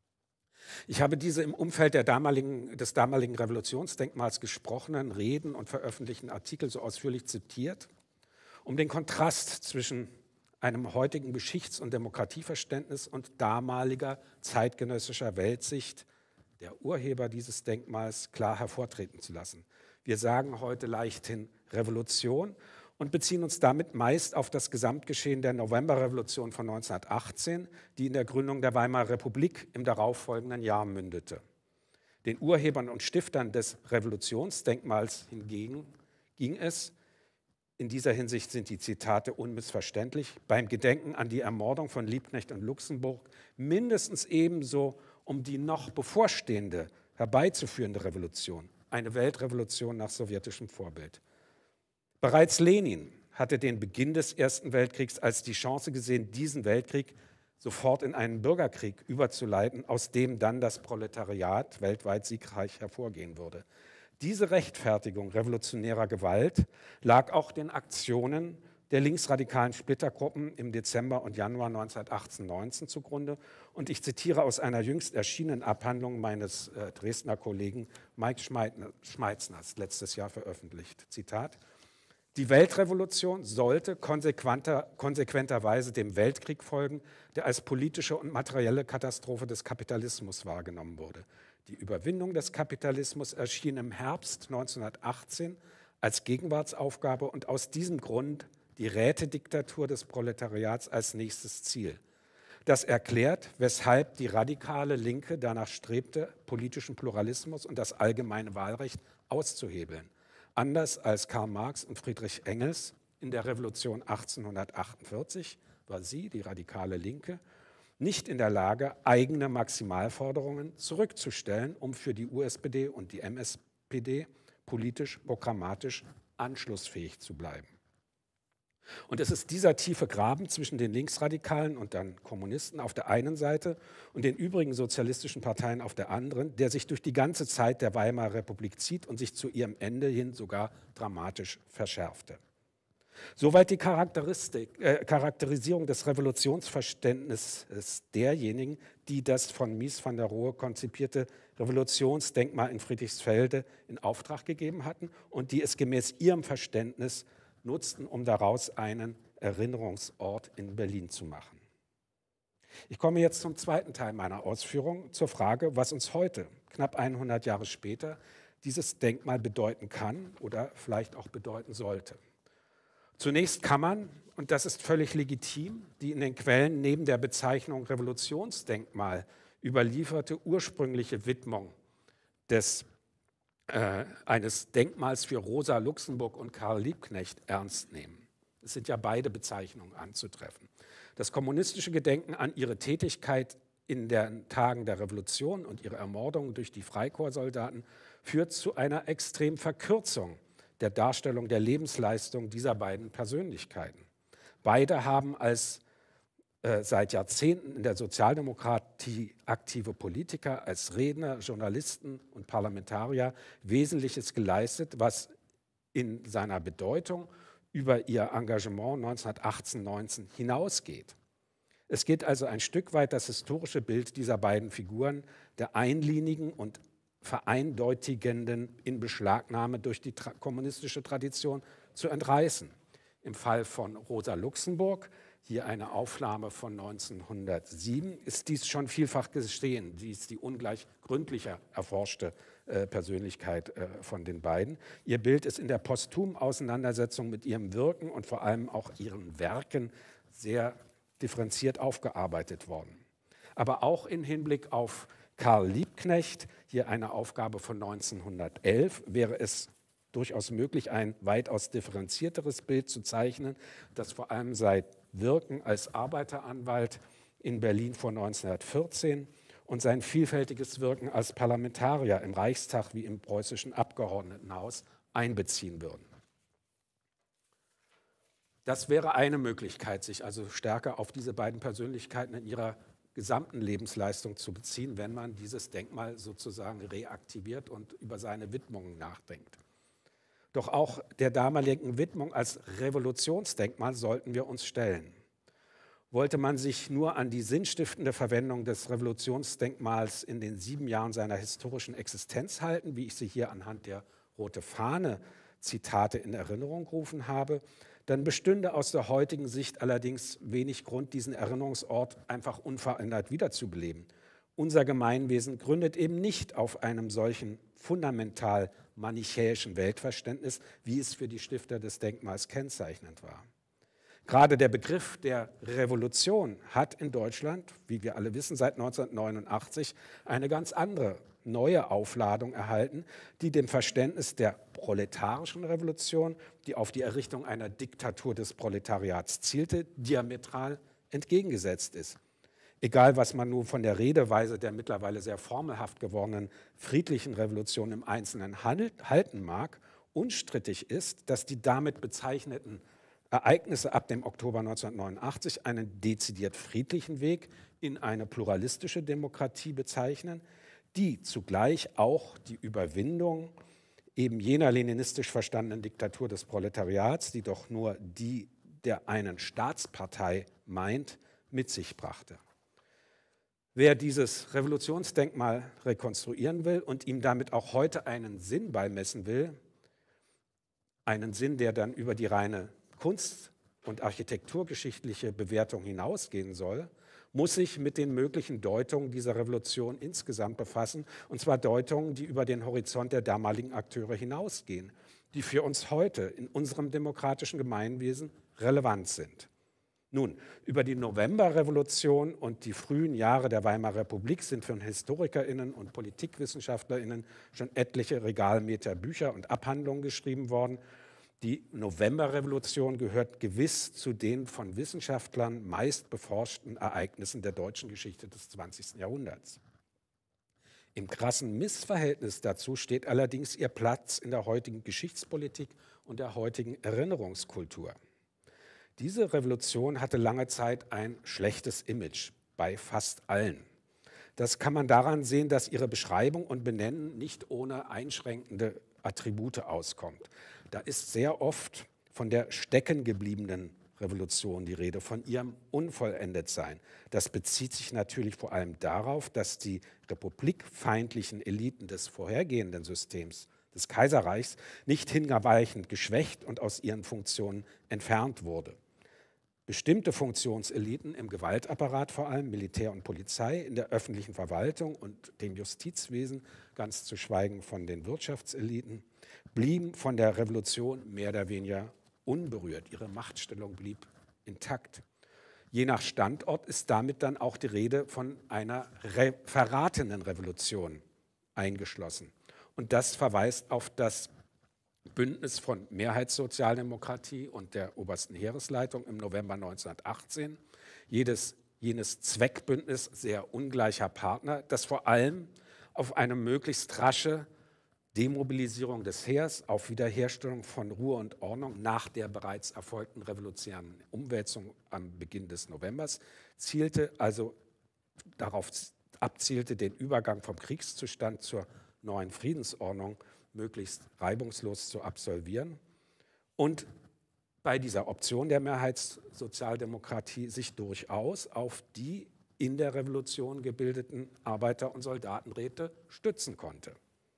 Ich habe diese im Umfeld der damaligen, des damaligen Revolutionsdenkmals gesprochenen Reden und veröffentlichten Artikel so ausführlich zitiert, um den Kontrast zwischen einem heutigen Geschichts- und Demokratieverständnis und damaliger zeitgenössischer Weltsicht der Urheber dieses Denkmals klar hervortreten zu lassen. Wir sagen heute leichthin Revolution und beziehen uns damit meist auf das Gesamtgeschehen der Novemberrevolution von neunzehnhundertachtzehn, die in der Gründung der Weimarer Republik im darauffolgenden Jahr mündete. Den Urhebern und Stiftern des Revolutionsdenkmals hingegen ging es, in dieser Hinsicht sind die Zitate unmissverständlich, beim Gedenken an die Ermordung von Liebknecht und Luxemburg mindestens ebenso um die noch bevorstehende, herbeizuführende Revolution, eine Weltrevolution nach sowjetischem Vorbild. Bereits Lenin hatte den Beginn des Ersten Weltkriegs als die Chance gesehen, diesen Weltkrieg sofort in einen Bürgerkrieg überzuleiten, aus dem dann das Proletariat weltweit siegreich hervorgehen würde. Diese Rechtfertigung revolutionärer Gewalt lag auch den Aktionen der linksradikalen Splittergruppen im Dezember und Januar neunzehnhundertachtzehn neunzehn zugrunde. Und ich zitiere aus einer jüngst erschienenen Abhandlung meines äh, Dresdner Kollegen Mike Schmeizners, letztes Jahr veröffentlicht. Zitat: Die Weltrevolution sollte konsequenter, konsequenterweise dem Weltkrieg folgen, der als politische und materielle Katastrophe des Kapitalismus wahrgenommen wurde. Die Überwindung des Kapitalismus erschien im Herbst neunzehnhundertachtzehn als Gegenwartsaufgabe und aus diesem Grund die Rätediktatur des Proletariats als nächstes Ziel. Das erklärt, weshalb die radikale Linke danach strebte, politischen Pluralismus und das allgemeine Wahlrecht auszuhebeln. Anders als Karl Marx und Friedrich Engels in der Revolution achtzehnhundertachtundvierzig war sie, die radikale Linke, nicht in der Lage, eigene Maximalforderungen zurückzustellen, um für die U S P D und die M S P D politisch, programmatisch anschlussfähig zu bleiben. Und es ist dieser tiefe Graben zwischen den Linksradikalen und dann Kommunisten auf der einen Seite und den übrigen sozialistischen Parteien auf der anderen, der sich durch die ganze Zeit der Weimarer Republik zieht und sich zu ihrem Ende hin sogar dramatisch verschärfte. Soweit die Charakteristik, äh, Charakterisierung des Revolutionsverständnisses derjenigen, die das von Mies van der Rohe konzipierte Revolutionsdenkmal in Friedrichsfelde in Auftrag gegeben hatten und die es gemäß ihrem Verständnis nutzten, um daraus einen Erinnerungsort in Berlin zu machen. Ich komme jetzt zum zweiten Teil meiner Ausführung, zur Frage, was uns heute, knapp hundert Jahre später, dieses Denkmal bedeuten kann oder vielleicht auch bedeuten sollte. Zunächst kann man, und das ist völlig legitim, die in den Quellen neben der Bezeichnung Revolutionsdenkmal überlieferte ursprüngliche Widmung des Äh, eines Denkmals für Rosa Luxemburg und Karl Liebknecht ernst nehmen. Es sind ja beide Bezeichnungen anzutreffen. Das kommunistische Gedenken an ihre Tätigkeit in den Tagen der Revolution und ihre Ermordung durch die Freikorpssoldaten führt zu einer extremen Verkürzung der Darstellung der Lebensleistung dieser beiden Persönlichkeiten. Beide haben als seit Jahrzehnten in der Sozialdemokratie aktive Politiker, als Redner, Journalisten und Parlamentarier Wesentliches geleistet, was in seiner Bedeutung über ihr Engagement neunzehnhundertachtzehn neunzehn hinausgeht. Es geht also ein Stück weit das historische Bild dieser beiden Figuren, der einlinigen und vereindeutigenden Inbeschlagnahme durch die tra- kommunistische Tradition zu entreißen. Im Fall von Rosa Luxemburg, hier eine Aufnahme von neunzehnhundertsieben, ist dies schon vielfach geschehen. Sie ist die ungleich gründlicher erforschte äh, Persönlichkeit äh, von den beiden. Ihr Bild ist in der posthumen Auseinandersetzung mit ihrem Wirken und vor allem auch ihren Werken sehr differenziert aufgearbeitet worden. Aber auch im Hinblick auf Karl Liebknecht, hier eine Aufgabe von neunzehnhundertelf, wäre es durchaus möglich, ein weitaus differenzierteres Bild zu zeichnen, das vor allem sein Wirken als Arbeiteranwalt in Berlin vor neunzehnhundertvierzehn und sein vielfältiges Wirken als Parlamentarier im Reichstag wie im preußischen Abgeordnetenhaus einbeziehen würden. Das wäre eine Möglichkeit, sich also stärker auf diese beiden Persönlichkeiten in ihrer gesamten Lebensleistung zu beziehen, wenn man dieses Denkmal sozusagen reaktiviert und über seine Widmungen nachdenkt. Doch auch der damaligen Widmung als Revolutionsdenkmal sollten wir uns stellen. Wollte man sich nur an die sinnstiftende Verwendung des Revolutionsdenkmals in den sieben Jahren seiner historischen Existenz halten, wie ich sie hier anhand der Rote Fahne Zitate in Erinnerung gerufen habe, dann bestünde aus der heutigen Sicht allerdings wenig Grund, diesen Erinnerungsort einfach unverändert wiederzubeleben. Unser Gemeinwesen gründet eben nicht auf einem solchen fundamental manichäischen Weltverständnis, wie es für die Stifter des Denkmals kennzeichnend war. Gerade der Begriff der Revolution hat in Deutschland, wie wir alle wissen, seit neunzehnhundertneunundachtzig eine ganz andere, neue Aufladung erhalten, die dem Verständnis der proletarischen Revolution, die auf die Errichtung einer Diktatur des Proletariats zielte, diametral entgegengesetzt ist. Egal, was man nun von der Redeweise der mittlerweile sehr formelhaft gewordenen friedlichen Revolution im Einzelnen halten mag, unstrittig ist, dass die damit bezeichneten Ereignisse ab dem Oktober neunzehnhundertneunundachtzig einen dezidiert friedlichen Weg in eine pluralistische Demokratie bezeichnen, die zugleich auch die Überwindung eben jener leninistisch verstandenen Diktatur des Proletariats, die doch nur die der einen Staatspartei meint, mit sich brachte. Wer dieses Revolutionsdenkmal rekonstruieren will und ihm damit auch heute einen Sinn beimessen will, einen Sinn, der dann über die reine Kunst- und architekturgeschichtliche Bewertung hinausgehen soll, muss sich mit den möglichen Deutungen dieser Revolution insgesamt befassen, und zwar Deutungen, die über den Horizont der damaligen Akteure hinausgehen, die für uns heute in unserem demokratischen Gemeinwesen relevant sind. Nun, über die Novemberrevolution und die frühen Jahre der Weimarer Republik sind von HistorikerInnen und PolitikwissenschaftlerInnen schon etliche Regalmeter Bücher und Abhandlungen geschrieben worden. Die Novemberrevolution gehört gewiss zu den von Wissenschaftlern meist beforschten Ereignissen der deutschen Geschichte des zwanzigsten Jahrhunderts. Im krassen Missverhältnis dazu steht allerdings ihr Platz in der heutigen Geschichtspolitik und der heutigen Erinnerungskultur. Diese Revolution hatte lange Zeit ein schlechtes Image bei fast allen. Das kann man daran sehen, dass ihre Beschreibung und Benennen nicht ohne einschränkende Attribute auskommt. Da ist sehr oft von der steckengebliebenen Revolution die Rede, von ihrem Unvollendetsein. Das bezieht sich natürlich vor allem darauf, dass die republikfeindlichen Eliten des vorhergehenden Systems, des Kaiserreichs, nicht hinreichend geschwächt und aus ihren Funktionen entfernt wurde. Bestimmte Funktionseliten im Gewaltapparat, vor allem Militär und Polizei, in der öffentlichen Verwaltung und dem Justizwesen, ganz zu schweigen von den Wirtschaftseliten, blieben von der Revolution mehr oder weniger unberührt. Ihre Machtstellung blieb intakt. Je nach Standort ist damit dann auch die Rede von einer re- verratenen Revolution eingeschlossen. Und das verweist auf das Bündnis von Mehrheitssozialdemokratie und der obersten Heeresleitung im November neunzehnhundertachtzehn, jedes, jenes Zweckbündnis sehr ungleicher Partner, das vor allem auf eine möglichst rasche Demobilisierung des Heers, auf Wiederherstellung von Ruhe und Ordnung nach der bereits erfolgten revolutionären Umwälzung am Beginn des Novembers zielte, also darauf abzielte, den Übergang vom Kriegszustand zur neuen Friedensordnung möglichst reibungslos zu absolvieren und bei dieser Option der Mehrheitssozialdemokratie sich durchaus auf die in der Revolution gebildeten Arbeiter- und Soldatenräte stützen konnte.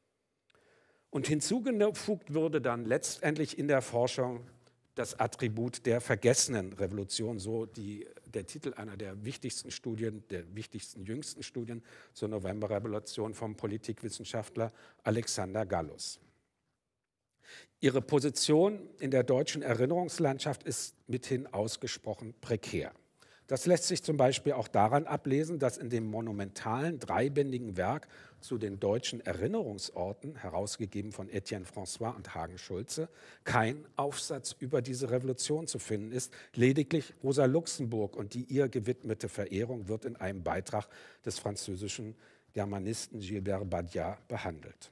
Und hinzugefügt wurde dann letztendlich in der Forschung das Attribut der vergessenen Revolution, so die, der Titel einer der wichtigsten Studien, der wichtigsten jüngsten Studien zur Novemberrevolution vom Politikwissenschaftler Alexander Gallus. Ihre Position in der deutschen Erinnerungslandschaft ist mithin ausgesprochen prekär. Das lässt sich zum Beispiel auch daran ablesen, dass in dem monumentalen dreibändigen Werk zu den deutschen Erinnerungsorten, herausgegeben von Etienne François und Hagen Schulze, kein Aufsatz über diese Revolution zu finden ist. Lediglich Rosa Luxemburg und die ihr gewidmete Verehrung wird in einem Beitrag des französischen Germanisten Gilbert Badiat behandelt.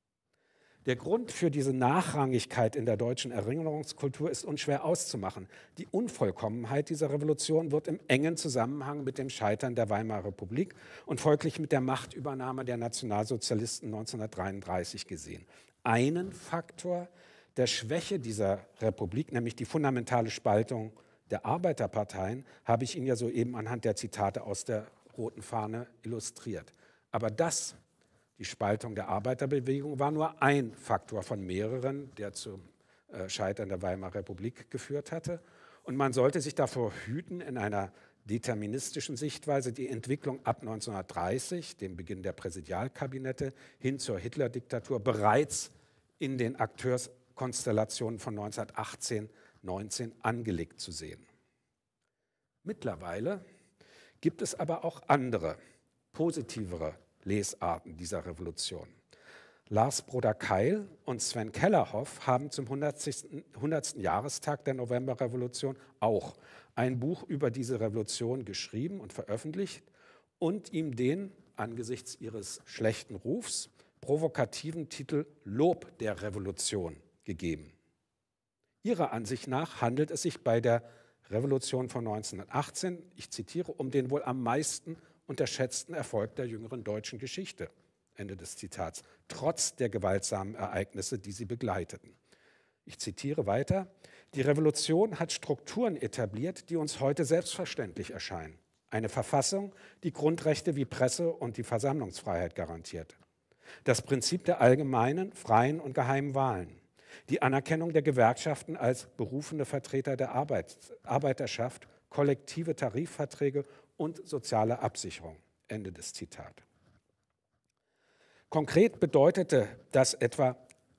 Der Grund für diese Nachrangigkeit in der deutschen Erinnerungskultur ist unschwer auszumachen. Die Unvollkommenheit dieser Revolution wird im engen Zusammenhang mit dem Scheitern der Weimarer Republik und folglich mit der Machtübernahme der Nationalsozialisten neunzehnhundertdreiunddreißig gesehen. Einen Faktor der Schwäche dieser Republik, nämlich die fundamentale Spaltung der Arbeiterparteien, habe ich Ihnen ja soeben anhand der Zitate aus der Roten Fahne illustriert. Aber das Die Spaltung der Arbeiterbewegung war nur ein Faktor von mehreren, der zum Scheitern der Weimarer Republik geführt hatte. Und man sollte sich davor hüten, in einer deterministischen Sichtweise die Entwicklung ab neunzehnhundertdreißig, dem Beginn der Präsidialkabinette, hin zur Hitler-Diktatur bereits in den Akteurskonstellationen von neunzehnhundertachtzehn, neunzehn angelegt zu sehen. Mittlerweile gibt es aber auch andere, positivere Lesarten dieser Revolution. Lars Broder-Keil und Sven Kellerhoff haben zum hundertsten Jahrestag der Novemberrevolution auch ein Buch über diese Revolution geschrieben und veröffentlicht und ihm den, angesichts ihres schlechten Rufs, provokativen Titel Lob der Revolution gegeben. Ihrer Ansicht nach handelt es sich bei der Revolution von neunzehnhundertachtzehn, ich zitiere, um den wohl am meisten unterschätzten Erfolg der jüngeren deutschen Geschichte. Ende des Zitats. Trotz der gewaltsamen Ereignisse, die sie begleiteten. Ich zitiere weiter. Die Revolution hat Strukturen etabliert, die uns heute selbstverständlich erscheinen. Eine Verfassung, die Grundrechte wie Presse- und die Versammlungsfreiheit garantiert. Das Prinzip der allgemeinen, freien und geheimen Wahlen. Die Anerkennung der Gewerkschaften als berufene Vertreter der Arbeit, Arbeiterschaft, kollektive Tarifverträge und soziale Absicherung. Ende des Zitats. Konkret bedeutete das etwa,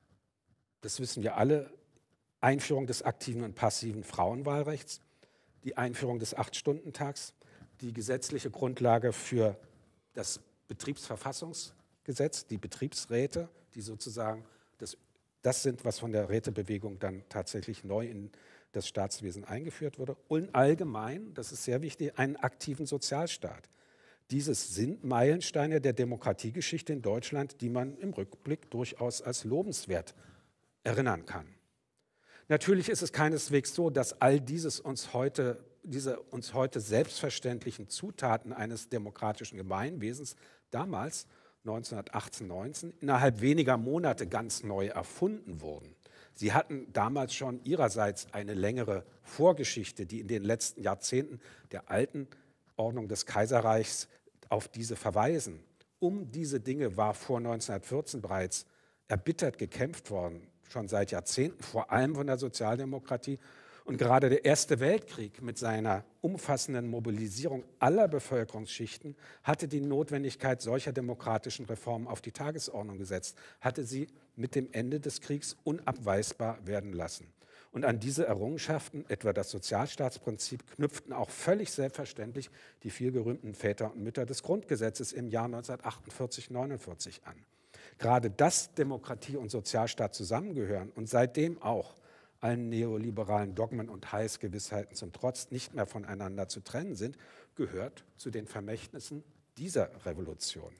das wissen wir alle, Einführung des aktiven und passiven Frauenwahlrechts, die Einführung des Acht-Stunden-Tags, die gesetzliche Grundlage für das Betriebsverfassungsgesetz, die Betriebsräte, die sozusagen das, das sind, was von der Rätebewegung dann tatsächlich neu in das Staatswesen eingeführt wurde. Und allgemein, das ist sehr wichtig, einen aktiven Sozialstaat. Dieses sind Meilensteine der Demokratiegeschichte in Deutschland, die man im Rückblick durchaus als lobenswert erinnern kann. Natürlich ist es keineswegs so, dass all dieses uns heute, diese uns heute selbstverständlichen Zutaten eines demokratischen Gemeinwesens damals, neunzehnhundertachtzehn, neunzehn, innerhalb weniger Monate ganz neu erfunden wurden. Sie hatten damals schon ihrerseits eine längere Vorgeschichte, die in den letzten Jahrzehnten der alten Ordnung des Kaiserreichs auf diese verweisen. Um diese Dinge war vor neunzehnhundertvierzehn bereits erbittert gekämpft worden, schon seit Jahrzehnten, vor allem von der Sozialdemokratie. Und gerade der Erste Weltkrieg mit seiner umfassenden Mobilisierung aller Bevölkerungsschichten hatte die Notwendigkeit solcher demokratischen Reformen auf die Tagesordnung gesetzt, hatte sie mit dem Ende des Kriegs unabweisbar werden lassen. Und an diese Errungenschaften, etwa das Sozialstaatsprinzip, knüpften auch völlig selbstverständlich die vielgerühmten Väter und Mütter des Grundgesetzes im Jahr neunzehnhundertachtundvierzig, neunundvierzig an. Gerade dass Demokratie und Sozialstaat zusammengehören und seitdem auch allen neoliberalen Dogmen und Heilsgewissheiten zum Trotz nicht mehr voneinander zu trennen sind, gehört zu den Vermächtnissen dieser Revolution.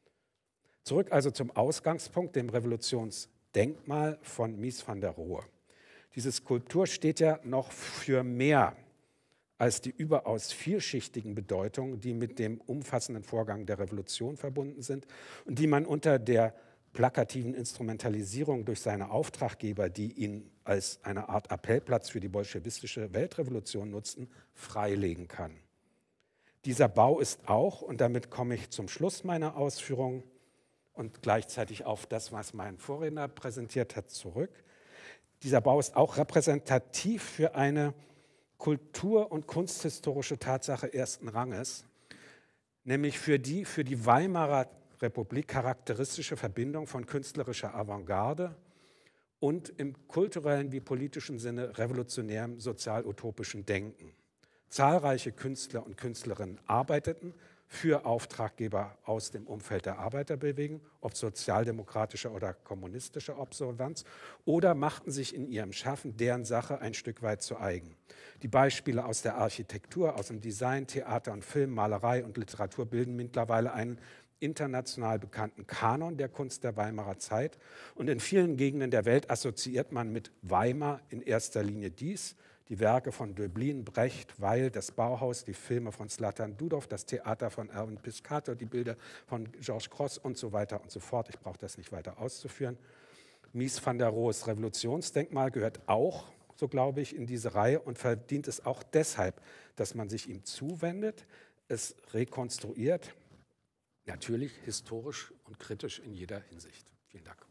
Zurück also zum Ausgangspunkt, dem Revolutionsdenkmal von Mies van der Rohe. Diese Skulptur steht ja noch für mehr als die überaus vielschichtigen Bedeutungen, die mit dem umfassenden Vorgang der Revolution verbunden sind und die man unter der plakativen Instrumentalisierung durch seine Auftraggeber, die ihn als eine Art Appellplatz für die bolschewistische Weltrevolution nutzten, freilegen kann. Dieser Bau ist auch, und damit komme ich zum Schluss meiner Ausführungen und gleichzeitig auf das, was mein Vorredner präsentiert hat, zurück. Dieser Bau ist auch repräsentativ für eine kultur- und kunsthistorische Tatsache ersten Ranges, nämlich für die für die Weimarer Republik charakteristische Verbindung von künstlerischer Avantgarde und im kulturellen wie politischen Sinne revolutionärem sozial-utopischen Denken. Zahlreiche Künstler und Künstlerinnen arbeiteten für Auftraggeber aus dem Umfeld der Arbeiterbewegung, ob sozialdemokratischer oder kommunistischer Observanz, oder machten sich in ihrem Schaffen deren Sache ein Stück weit zu eigen. Die Beispiele aus der Architektur, aus dem Design, Theater und Film, Malerei und Literatur bilden mittlerweile einen international bekannten Kanon der Kunst der Weimarer Zeit. Und in vielen Gegenden der Welt assoziiert man mit Weimar in erster Linie dies: die Werke von Döblin, Brecht, Weil, das Bauhaus, die Filme von Zlatan Dudow, das Theater von Erwin Piscator, die Bilder von Georges Grosz und so weiter und so fort. Ich brauche das nicht weiter auszuführen. Mies van der Rohes Revolutionsdenkmal gehört auch, so glaube ich, in diese Reihe und verdient es auch deshalb, dass man sich ihm zuwendet, es rekonstruiert, natürlich historisch und kritisch in jeder Hinsicht. Vielen Dank.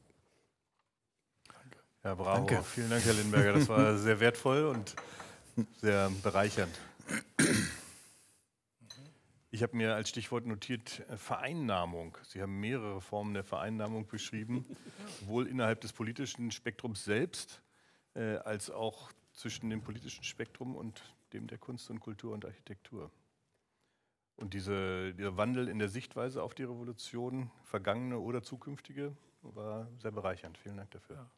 Ja, bravo. Danke. Vielen Dank, Herr Lindenberger. Das war sehr wertvoll und sehr bereichernd. Ich habe mir als Stichwort notiert Vereinnahmung. Sie haben mehrere Formen der Vereinnahmung beschrieben, sowohl innerhalb des politischen Spektrums selbst, äh, als auch zwischen dem politischen Spektrum und dem der Kunst und Kultur und Architektur. Und diese, dieser Wandel in der Sichtweise auf die Revolution, vergangene oder zukünftige, war sehr bereichernd. Vielen Dank dafür. Ja.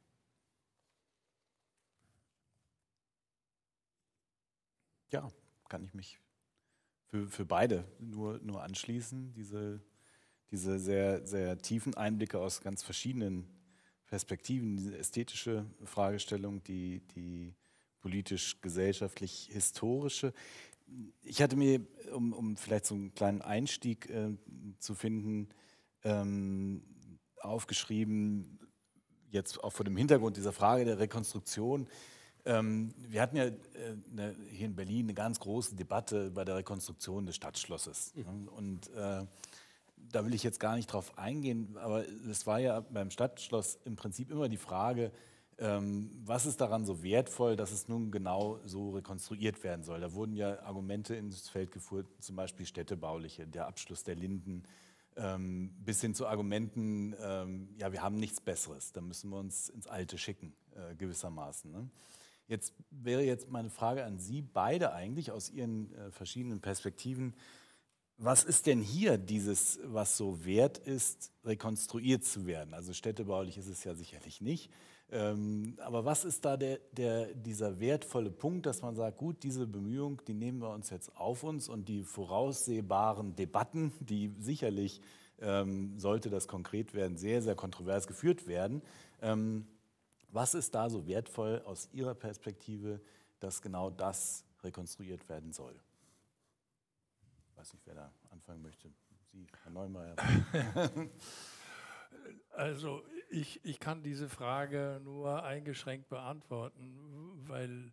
Ja, kann ich mich für, für beide nur, nur anschließen. Diese, diese sehr, sehr tiefen Einblicke aus ganz verschiedenen Perspektiven, diese ästhetische Fragestellung, die, die politisch-gesellschaftlich-historische. Ich hatte mir, um, um vielleicht so einen kleinen Einstieg äh, zu finden, ähm, aufgeschrieben, jetzt auch vor dem Hintergrund dieser Frage der Rekonstruktion. Ähm, wir hatten ja äh, ne, hier in Berlin eine ganz große Debatte bei der Rekonstruktion des Stadtschlosses. Mhm. Und äh, da will ich jetzt gar nicht drauf eingehen, aber es war ja beim Stadtschloss im Prinzip immer die Frage, ähm, was ist daran so wertvoll, dass es nun genau so rekonstruiert werden soll. Da wurden ja Argumente ins Feld geführt, zum Beispiel städtebauliche, der Abschluss der Linden, ähm, bis hin zu Argumenten, ähm, ja, wir haben nichts Besseres, da müssen wir uns ins Alte schicken, äh, gewissermaßen. Ne? Jetzt wäre jetzt meine Frage an Sie beide eigentlich aus Ihren äh, verschiedenen Perspektiven. Was ist denn hier dieses, was so wert ist, rekonstruiert zu werden? Also städtebaulich ist es ja sicherlich nicht. Ähm, aber was ist da der, der, dieser wertvolle Punkt, dass man sagt, gut, diese Bemühung, die nehmen wir uns jetzt auf uns und die voraussehbaren Debatten, die sicherlich, ähm, sollte das konkret werden, sehr, sehr kontrovers geführt werden. Ähm, Was ist da so wertvoll aus Ihrer Perspektive, dass genau das rekonstruiert werden soll? Ich weiß nicht, wer da anfangen möchte. Sie, Herr Neumeier. Also ich, ich kann diese Frage nur eingeschränkt beantworten, weil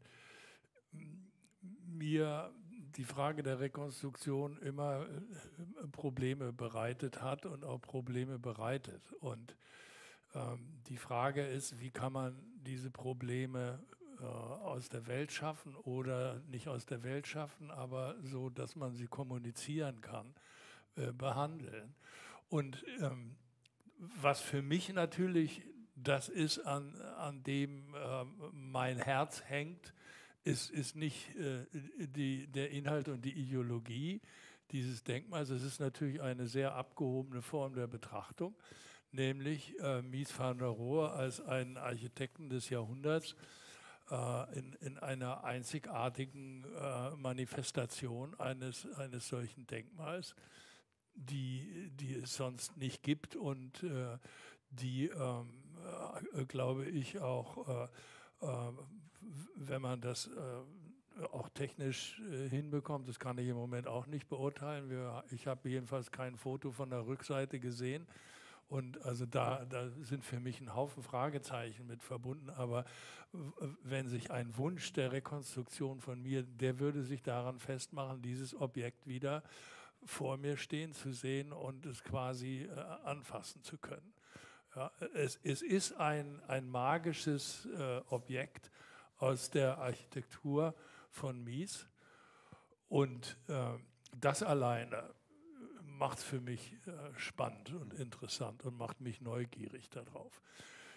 mir die Frage der Rekonstruktion immer Probleme bereitet hat und auch Probleme bereitet. Und die Frage ist, wie kann man diese Probleme äh, aus der Welt schaffen oder nicht aus der Welt schaffen, aber so, dass man sie kommunizieren kann, äh, behandeln. Und ähm, was für mich natürlich das ist, an, an dem äh, mein Herz hängt, ist, ist nicht äh, die, der Inhalt und die Ideologie dieses Denkmals. Es ist natürlich eine sehr abgehobene Form der Betrachtung, nämlich äh, Mies van der Rohe als einen Architekten des Jahrhunderts äh, in, in einer einzigartigen äh, Manifestation eines, eines solchen Denkmals, die, die es sonst nicht gibt und äh, die, ähm, äh, glaube ich, auch, äh, äh, wenn man das äh, auch technisch äh, hinbekommt, das kann ich im Moment auch nicht beurteilen. Wir, ich habe jedenfalls kein Foto von der Rückseite gesehen. Und also da, da sind für mich ein Haufen Fragezeichen mit verbunden. Aber wenn sich ein Wunsch der Rekonstruktion von mir, der würde sich daran festmachen, dieses Objekt wieder vor mir stehen zu sehen und es quasi äh, anfassen zu können. Ja, es, es ist ein, ein magisches äh, Objekt aus der Architektur von Mies. Und äh, das alleine macht es für mich äh, spannend und interessant und macht mich neugierig darauf.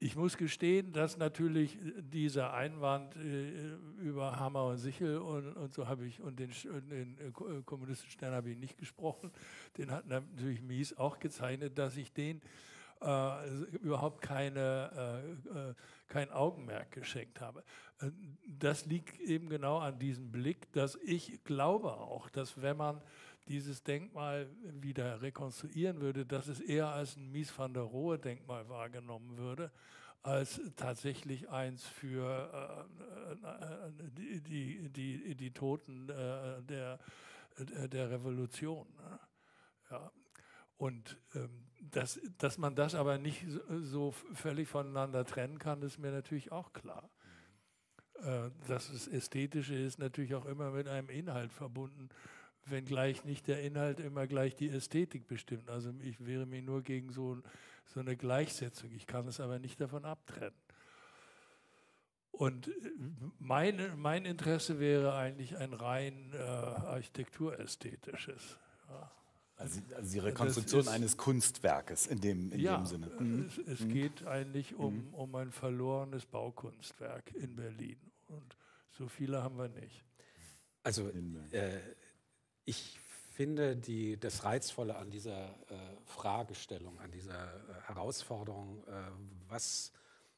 Ich muss gestehen, dass natürlich dieser Einwand äh, über Hammer und Sichel und, und so habe ich und den, den äh, kommunistischen Stern habe ich nicht gesprochen. Den hat natürlich Mies auch gezeichnet, dass ich den äh, überhaupt keine, äh, äh, kein Augenmerk geschenkt habe. Äh, das liegt eben genau an diesem Blick, dass ich glaube auch, dass wenn man dieses Denkmal wieder rekonstruieren würde, dass es eher als ein Mies van der Rohe Denkmal wahrgenommen würde, als tatsächlich eins für äh, die, die, die, die Toten äh, der, der Revolution. Ja. Und ähm, dass, dass man das aber nicht so völlig voneinander trennen kann, ist mir natürlich auch klar. Äh, dass es Ästhetische ist natürlich auch immer mit einem Inhalt verbunden, wenngleich nicht der Inhalt immer gleich die Ästhetik bestimmt. Also ich wehre mich nur gegen so, so eine Gleichsetzung. Ich kann es aber nicht davon abtrennen. Und mein, mein Interesse wäre eigentlich ein rein äh, architekturästhetisches. Ja. Also, also die Rekonstruktion ist, eines Kunstwerkes in dem, in ja, dem Sinne. Mhm. Es, es mhm. geht eigentlich um, mhm. um ein verlorenes Baukunstwerk in Berlin. Und so viele haben wir nicht. Also äh, ich finde die, das Reizvolle an dieser äh, Fragestellung, an dieser äh, Herausforderung, äh, was,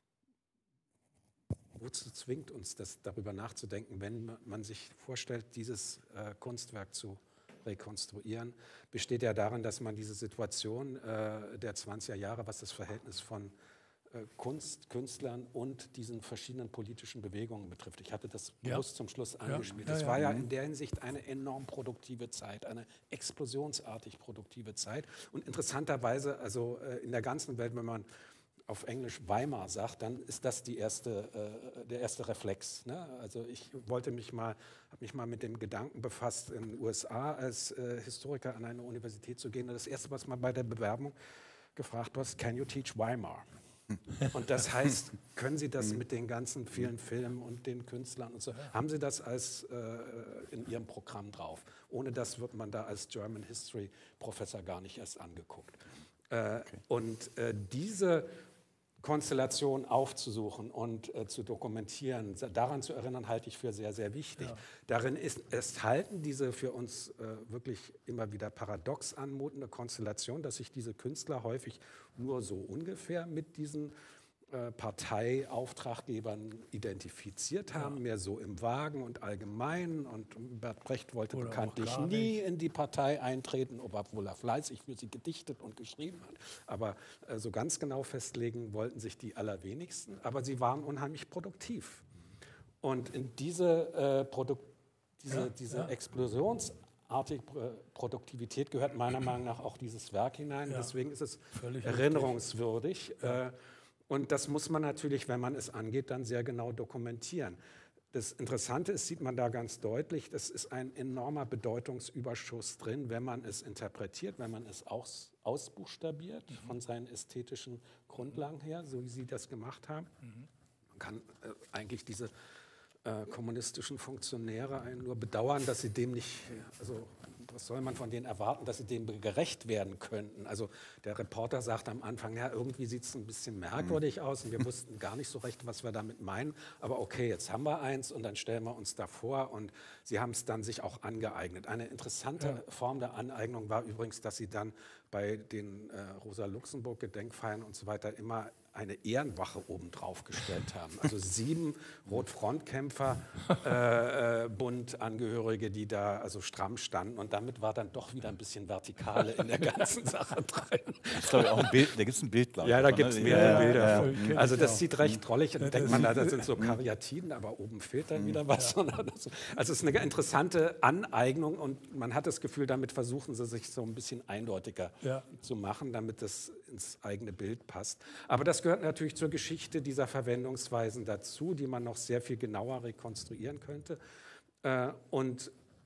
wozu zwingt uns das, darüber nachzudenken, wenn man sich vorstellt, dieses äh, Kunstwerk zu rekonstruieren, besteht ja darin, dass man diese Situation äh, der zwanziger Jahre, was das Verhältnis von äh, Kunst, Künstlern und diesen verschiedenen politischen Bewegungen betrifft. Ich hatte das ja. bewusst zum Schluss angespielt. Ja, ja, das ja. war ja in der Hinsicht eine enorm produktive Zeit, eine explosionsartig produktive Zeit. Und interessanterweise, also äh, in der ganzen Welt, wenn man auf Englisch Weimar sagt, dann ist das die erste, äh, der erste Reflex. Ne? Also ich wollte mich mal, habe mich mal mit dem Gedanken befasst, in den U S A als äh, Historiker an eine Universität zu gehen. Und das Erste, was man bei der Bewerbung gefragt wird, can you teach Weimar? Und das heißt, können Sie das mit den ganzen vielen Filmen und den Künstlern und so, haben Sie das als äh, in Ihrem Programm drauf? Ohne das wird man da als German History Professor gar nicht erst angeguckt. Äh, okay. Und äh, diese Konstellation aufzusuchen und äh, zu dokumentieren, daran zu erinnern, halte ich für sehr, sehr wichtig. Ja. Darin ist, es halten diese für uns äh, wirklich immer wieder paradox anmutende Konstellation, dass sich diese Künstler häufig nur so ungefähr mit diesen äh, Parteiauftraggebern identifiziert haben, ja. mehr so im Vagen und Allgemeinen. Und Bert Brecht wollte Oder bekanntlich nie in die Partei eintreten, obwohl er fleißig für sie gedichtet und geschrieben hat. Aber äh, so ganz genau festlegen wollten sich die allerwenigsten. Aber sie waren unheimlich produktiv. Und in diese, äh, Produ diese, ja, diese ja. explosionsartige Produktivität gehört meiner Meinung nach auch dieses Werk hinein. Ja. Deswegen ist es Völlig erinnerungswürdig. Ja. Äh, Und das muss man natürlich, wenn man es angeht, dann sehr genau dokumentieren. Das Interessante ist, sieht man da ganz deutlich, das ist ein enormer Bedeutungsüberschuss drin, wenn man es interpretiert, wenn man es aus, ausbuchstabiert mhm. von seinen ästhetischen Grundlagen her, so wie Sie das gemacht haben. Mhm. Man kann äh, eigentlich diese äh, kommunistischen Funktionäre einen nur bedauern, dass sie dem nicht, also was soll man von denen erwarten, dass sie dem gerecht werden könnten. Also der Reporter sagt am Anfang, ja, irgendwie sieht es ein bisschen merkwürdig mhm. aus und wir wussten gar nicht so recht, was wir damit meinen. Aber okay, jetzt haben wir eins und dann stellen wir uns da vor und sie haben es dann sich auch angeeignet. Eine interessante ja. Form der Aneignung war übrigens, dass sie dann bei den äh, Rosa-Luxemburg-Gedenkfeiern und so weiter immer eine Ehrenwache obendrauf gestellt haben. Also sieben Rotfrontkämpfer, äh, äh, Bundangehörige, die da also stramm standen. Und damit war dann doch wieder ein bisschen Vertikale in der ganzen Sache drin. Ich glaube, auch ein Bild, da gibt es ein Bild, glaube ich. Ja, da gibt es mehrere ja, Bilder. Ja, ja. Also das sieht recht drollig. Und denkt man, da das sind so Karyatiden, aber oben fehlt dann wieder was. Ja. Also es ist eine interessante Aneignung und man hat das Gefühl, damit versuchen sie sich so ein bisschen eindeutiger ja. zu machen, damit das ins eigene Bild passt. Aber das gehört natürlich zur Geschichte dieser Verwendungsweisen dazu, die man noch sehr viel genauer rekonstruieren könnte. Und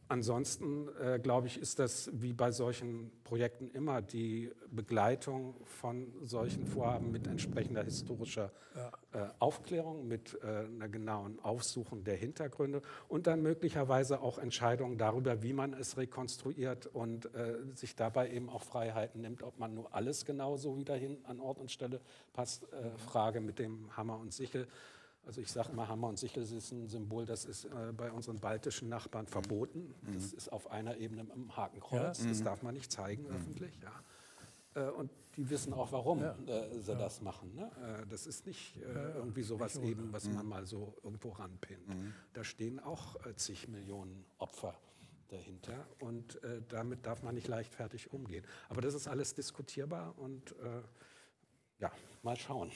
ansonsten, äh, glaube ich, ist das wie bei solchen Projekten immer die Begleitung von solchen Vorhaben mit entsprechender historischer ja. äh, Aufklärung, mit äh, einer genauen Aufsuchung der Hintergründe und dann möglicherweise auch Entscheidungen darüber, wie man es rekonstruiert und äh, sich dabei eben auch Freiheiten nimmt, ob man nur alles genau so wieder hin an Ort und Stelle passt. Äh, Frage mit dem Hammer und Sichel. Also ich sage immer, Hammer und Sichel ist ein Symbol, das ist äh, bei unseren baltischen Nachbarn verboten. Mhm. Das ist auf einer Ebene mit einem Hakenkreuz. Ja. Das darf man nicht zeigen mhm. öffentlich. Ja. Äh, und die wissen auch, warum ja. äh, sie ja. das machen. Ne? Äh, das ist nicht äh, irgendwie sowas eben, was mhm. man mal so irgendwo ranpinnt. Mhm. Da stehen auch äh, zig Millionen Opfer dahinter und äh, damit darf man nicht leichtfertig umgehen. Aber das ist alles diskutierbar und äh, ja, mal schauen.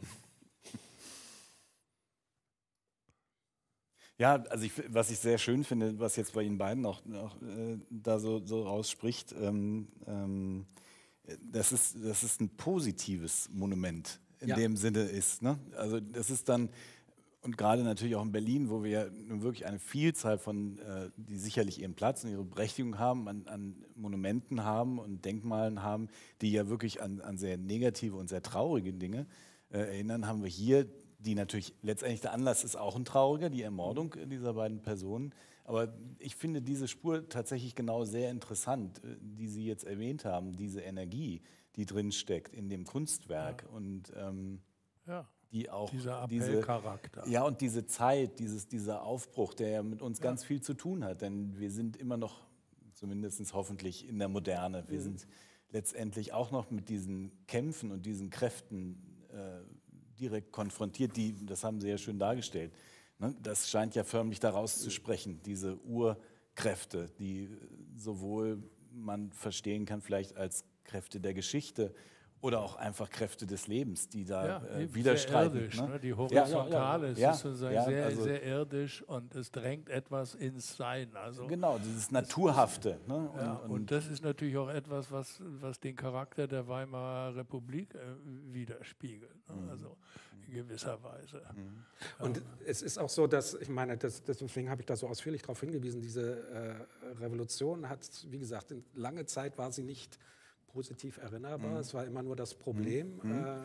Ja, also ich, was ich sehr schön finde, was jetzt bei Ihnen beiden auch, auch äh, da so, so rausspricht, ähm, ähm, das ist, das ist ein positives Monument in ja. dem Sinne ist. Ne? Also das ist dann, und gerade natürlich auch in Berlin, wo wir ja nun wirklich eine Vielzahl von, äh, die sicherlich ihren Platz und ihre Berechtigung haben, an, an Monumenten haben und Denkmalen haben, die ja wirklich an, an sehr negative und sehr traurige Dinge äh, erinnern, haben wir hier, die natürlich letztendlich der Anlass ist auch ein trauriger, die Ermordung dieser beiden Personen. Aber ich finde diese Spur tatsächlich genau sehr interessant, die Sie jetzt erwähnt haben, diese Energie, die drin steckt in dem Kunstwerk ja. und ähm, ja. die auch dieser Appellcharakter. Diese, ja, und diese Zeit, dieses, dieser Aufbruch, der ja mit uns ja. ganz viel zu tun hat, denn wir sind immer noch, zumindest hoffentlich in der Moderne, wir mhm. sind letztendlich auch noch mit diesen Kämpfen und diesen Kräften äh, direkt konfrontiert, die, das haben Sie ja schön dargestellt, ne? Das scheint ja förmlich daraus zu sprechen, diese Urkräfte, die sowohl man verstehen kann vielleicht als Kräfte der Geschichte oder auch einfach Kräfte des Lebens, die da ja, äh, widerstreiten. Sehr irdisch, Ne? ne? Die Horizontale, ja, ja, ja. es ist sozusagen ja, sehr, also, sehr irdisch und es drängt etwas ins Sein. Also genau, dieses Naturhafte. Ne? Und, ja, und, und das ist natürlich auch etwas, was, was den Charakter der Weimarer Republik äh, widerspiegelt, ne? mhm. also in gewisser Weise. Mhm. Und ja. es ist auch so, dass, ich meine, das, deswegen habe ich da so ausführlich darauf hingewiesen, diese äh, Revolution hat, wie gesagt, lange Zeit war sie nicht positiv erinnerbar. Mhm. Es war immer nur das Problem, mhm. äh,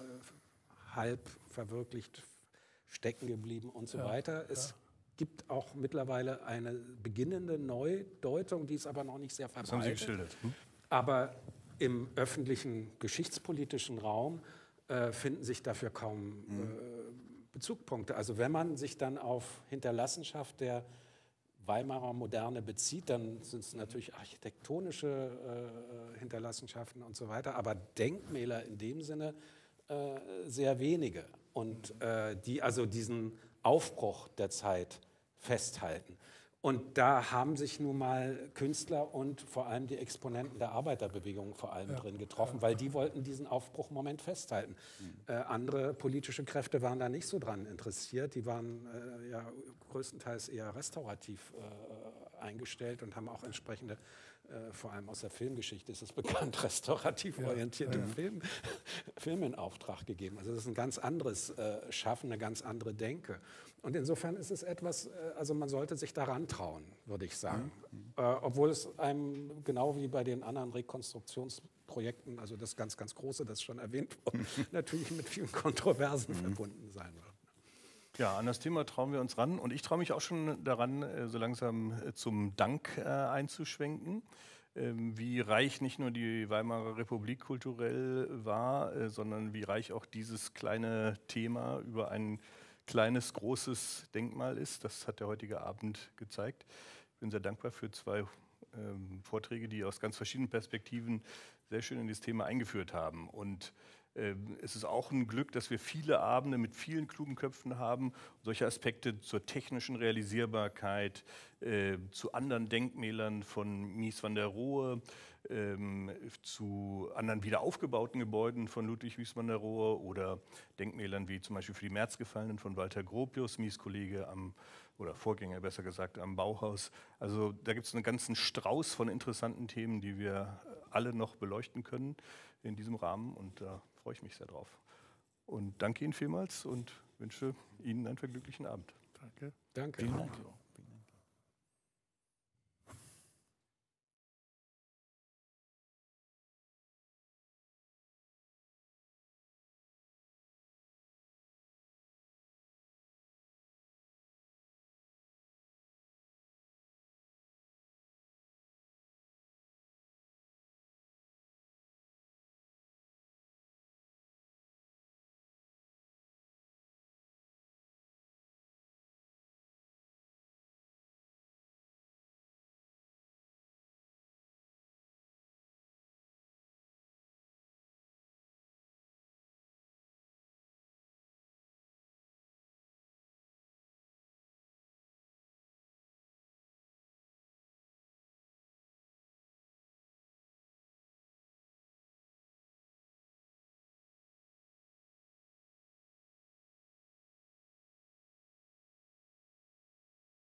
halb verwirklicht, stecken geblieben und so ja, weiter. Es ja. gibt auch mittlerweile eine beginnende Neudeutung, die ist aber noch nicht sehr verbreitet. Das haben Sie geschildert. Hm? Aber im öffentlichen geschichtspolitischen Raum äh, finden sich dafür kaum mhm. äh, Bezugspunkte. Also wenn man sich dann auf Hinterlassenschaft der Weimarer Moderne bezieht, dann sind es natürlich architektonische äh, Hinterlassenschaften und so weiter, aber Denkmäler in dem Sinne äh, sehr wenige und äh, die also diesen Aufbruch der Zeit festhalten. Und da haben sich nun mal Künstler und vor allem die Exponenten der Arbeiterbewegung vor allem ja. drin getroffen, ja. weil die wollten diesen Aufbruchmoment festhalten. Mhm. Äh, andere politische Kräfte waren da nicht so dran interessiert. Die waren äh, ja größtenteils eher restaurativ äh, eingestellt und haben auch entsprechende, äh, vor allem aus der Filmgeschichte ist es bekannt, restaurativ ja. orientierte ja. Film, Filme in Auftrag gegeben. Also das ist ein ganz anderes äh, Schaffen, eine ganz andere Denke. Und insofern ist es etwas, also man sollte sich daran trauen, würde ich sagen. Mhm. Äh, obwohl es einem, genau wie bei den anderen Rekonstruktionsprojekten, also das ganz, ganz Große, das schon erwähnt wurde, natürlich mit vielen Kontroversen mhm. verbunden sein wird. Ja, an das Thema trauen wir uns ran. Und ich traue mich auch schon daran, so langsam zum Dank äh, einzuschwenken. Ähm, wie reich nicht nur die Weimarer Republik kulturell war, äh, sondern wie reich auch dieses kleine Thema über ein kleines, großes Denkmal ist. Das hat der heutige Abend gezeigt. Ich bin sehr dankbar für zwei ähm, Vorträge, die aus ganz verschiedenen Perspektiven sehr schön in dieses Thema eingeführt haben. Und ähm, es ist auch ein Glück, dass wir viele Abende mit vielen klugen Köpfen haben. Solche Aspekte zur technischen Realisierbarkeit, äh, zu anderen Denkmälern von Mies van der Rohe, ähm, zu anderen wieder aufgebauten Gebäuden von Ludwig Mies van der Rohe oder Denkmälern wie zum Beispiel für die Märzgefallenen von Walter Gropius, Mies Kollege am, oder Vorgänger besser gesagt, am Bauhaus. Also da gibt es einen ganzen Strauß von interessanten Themen, die wir alle noch beleuchten können in diesem Rahmen und da freue ich mich sehr drauf. Und danke Ihnen vielmals und wünsche Ihnen einen vergnüglichen Abend. Danke. Danke. Vielen Dank.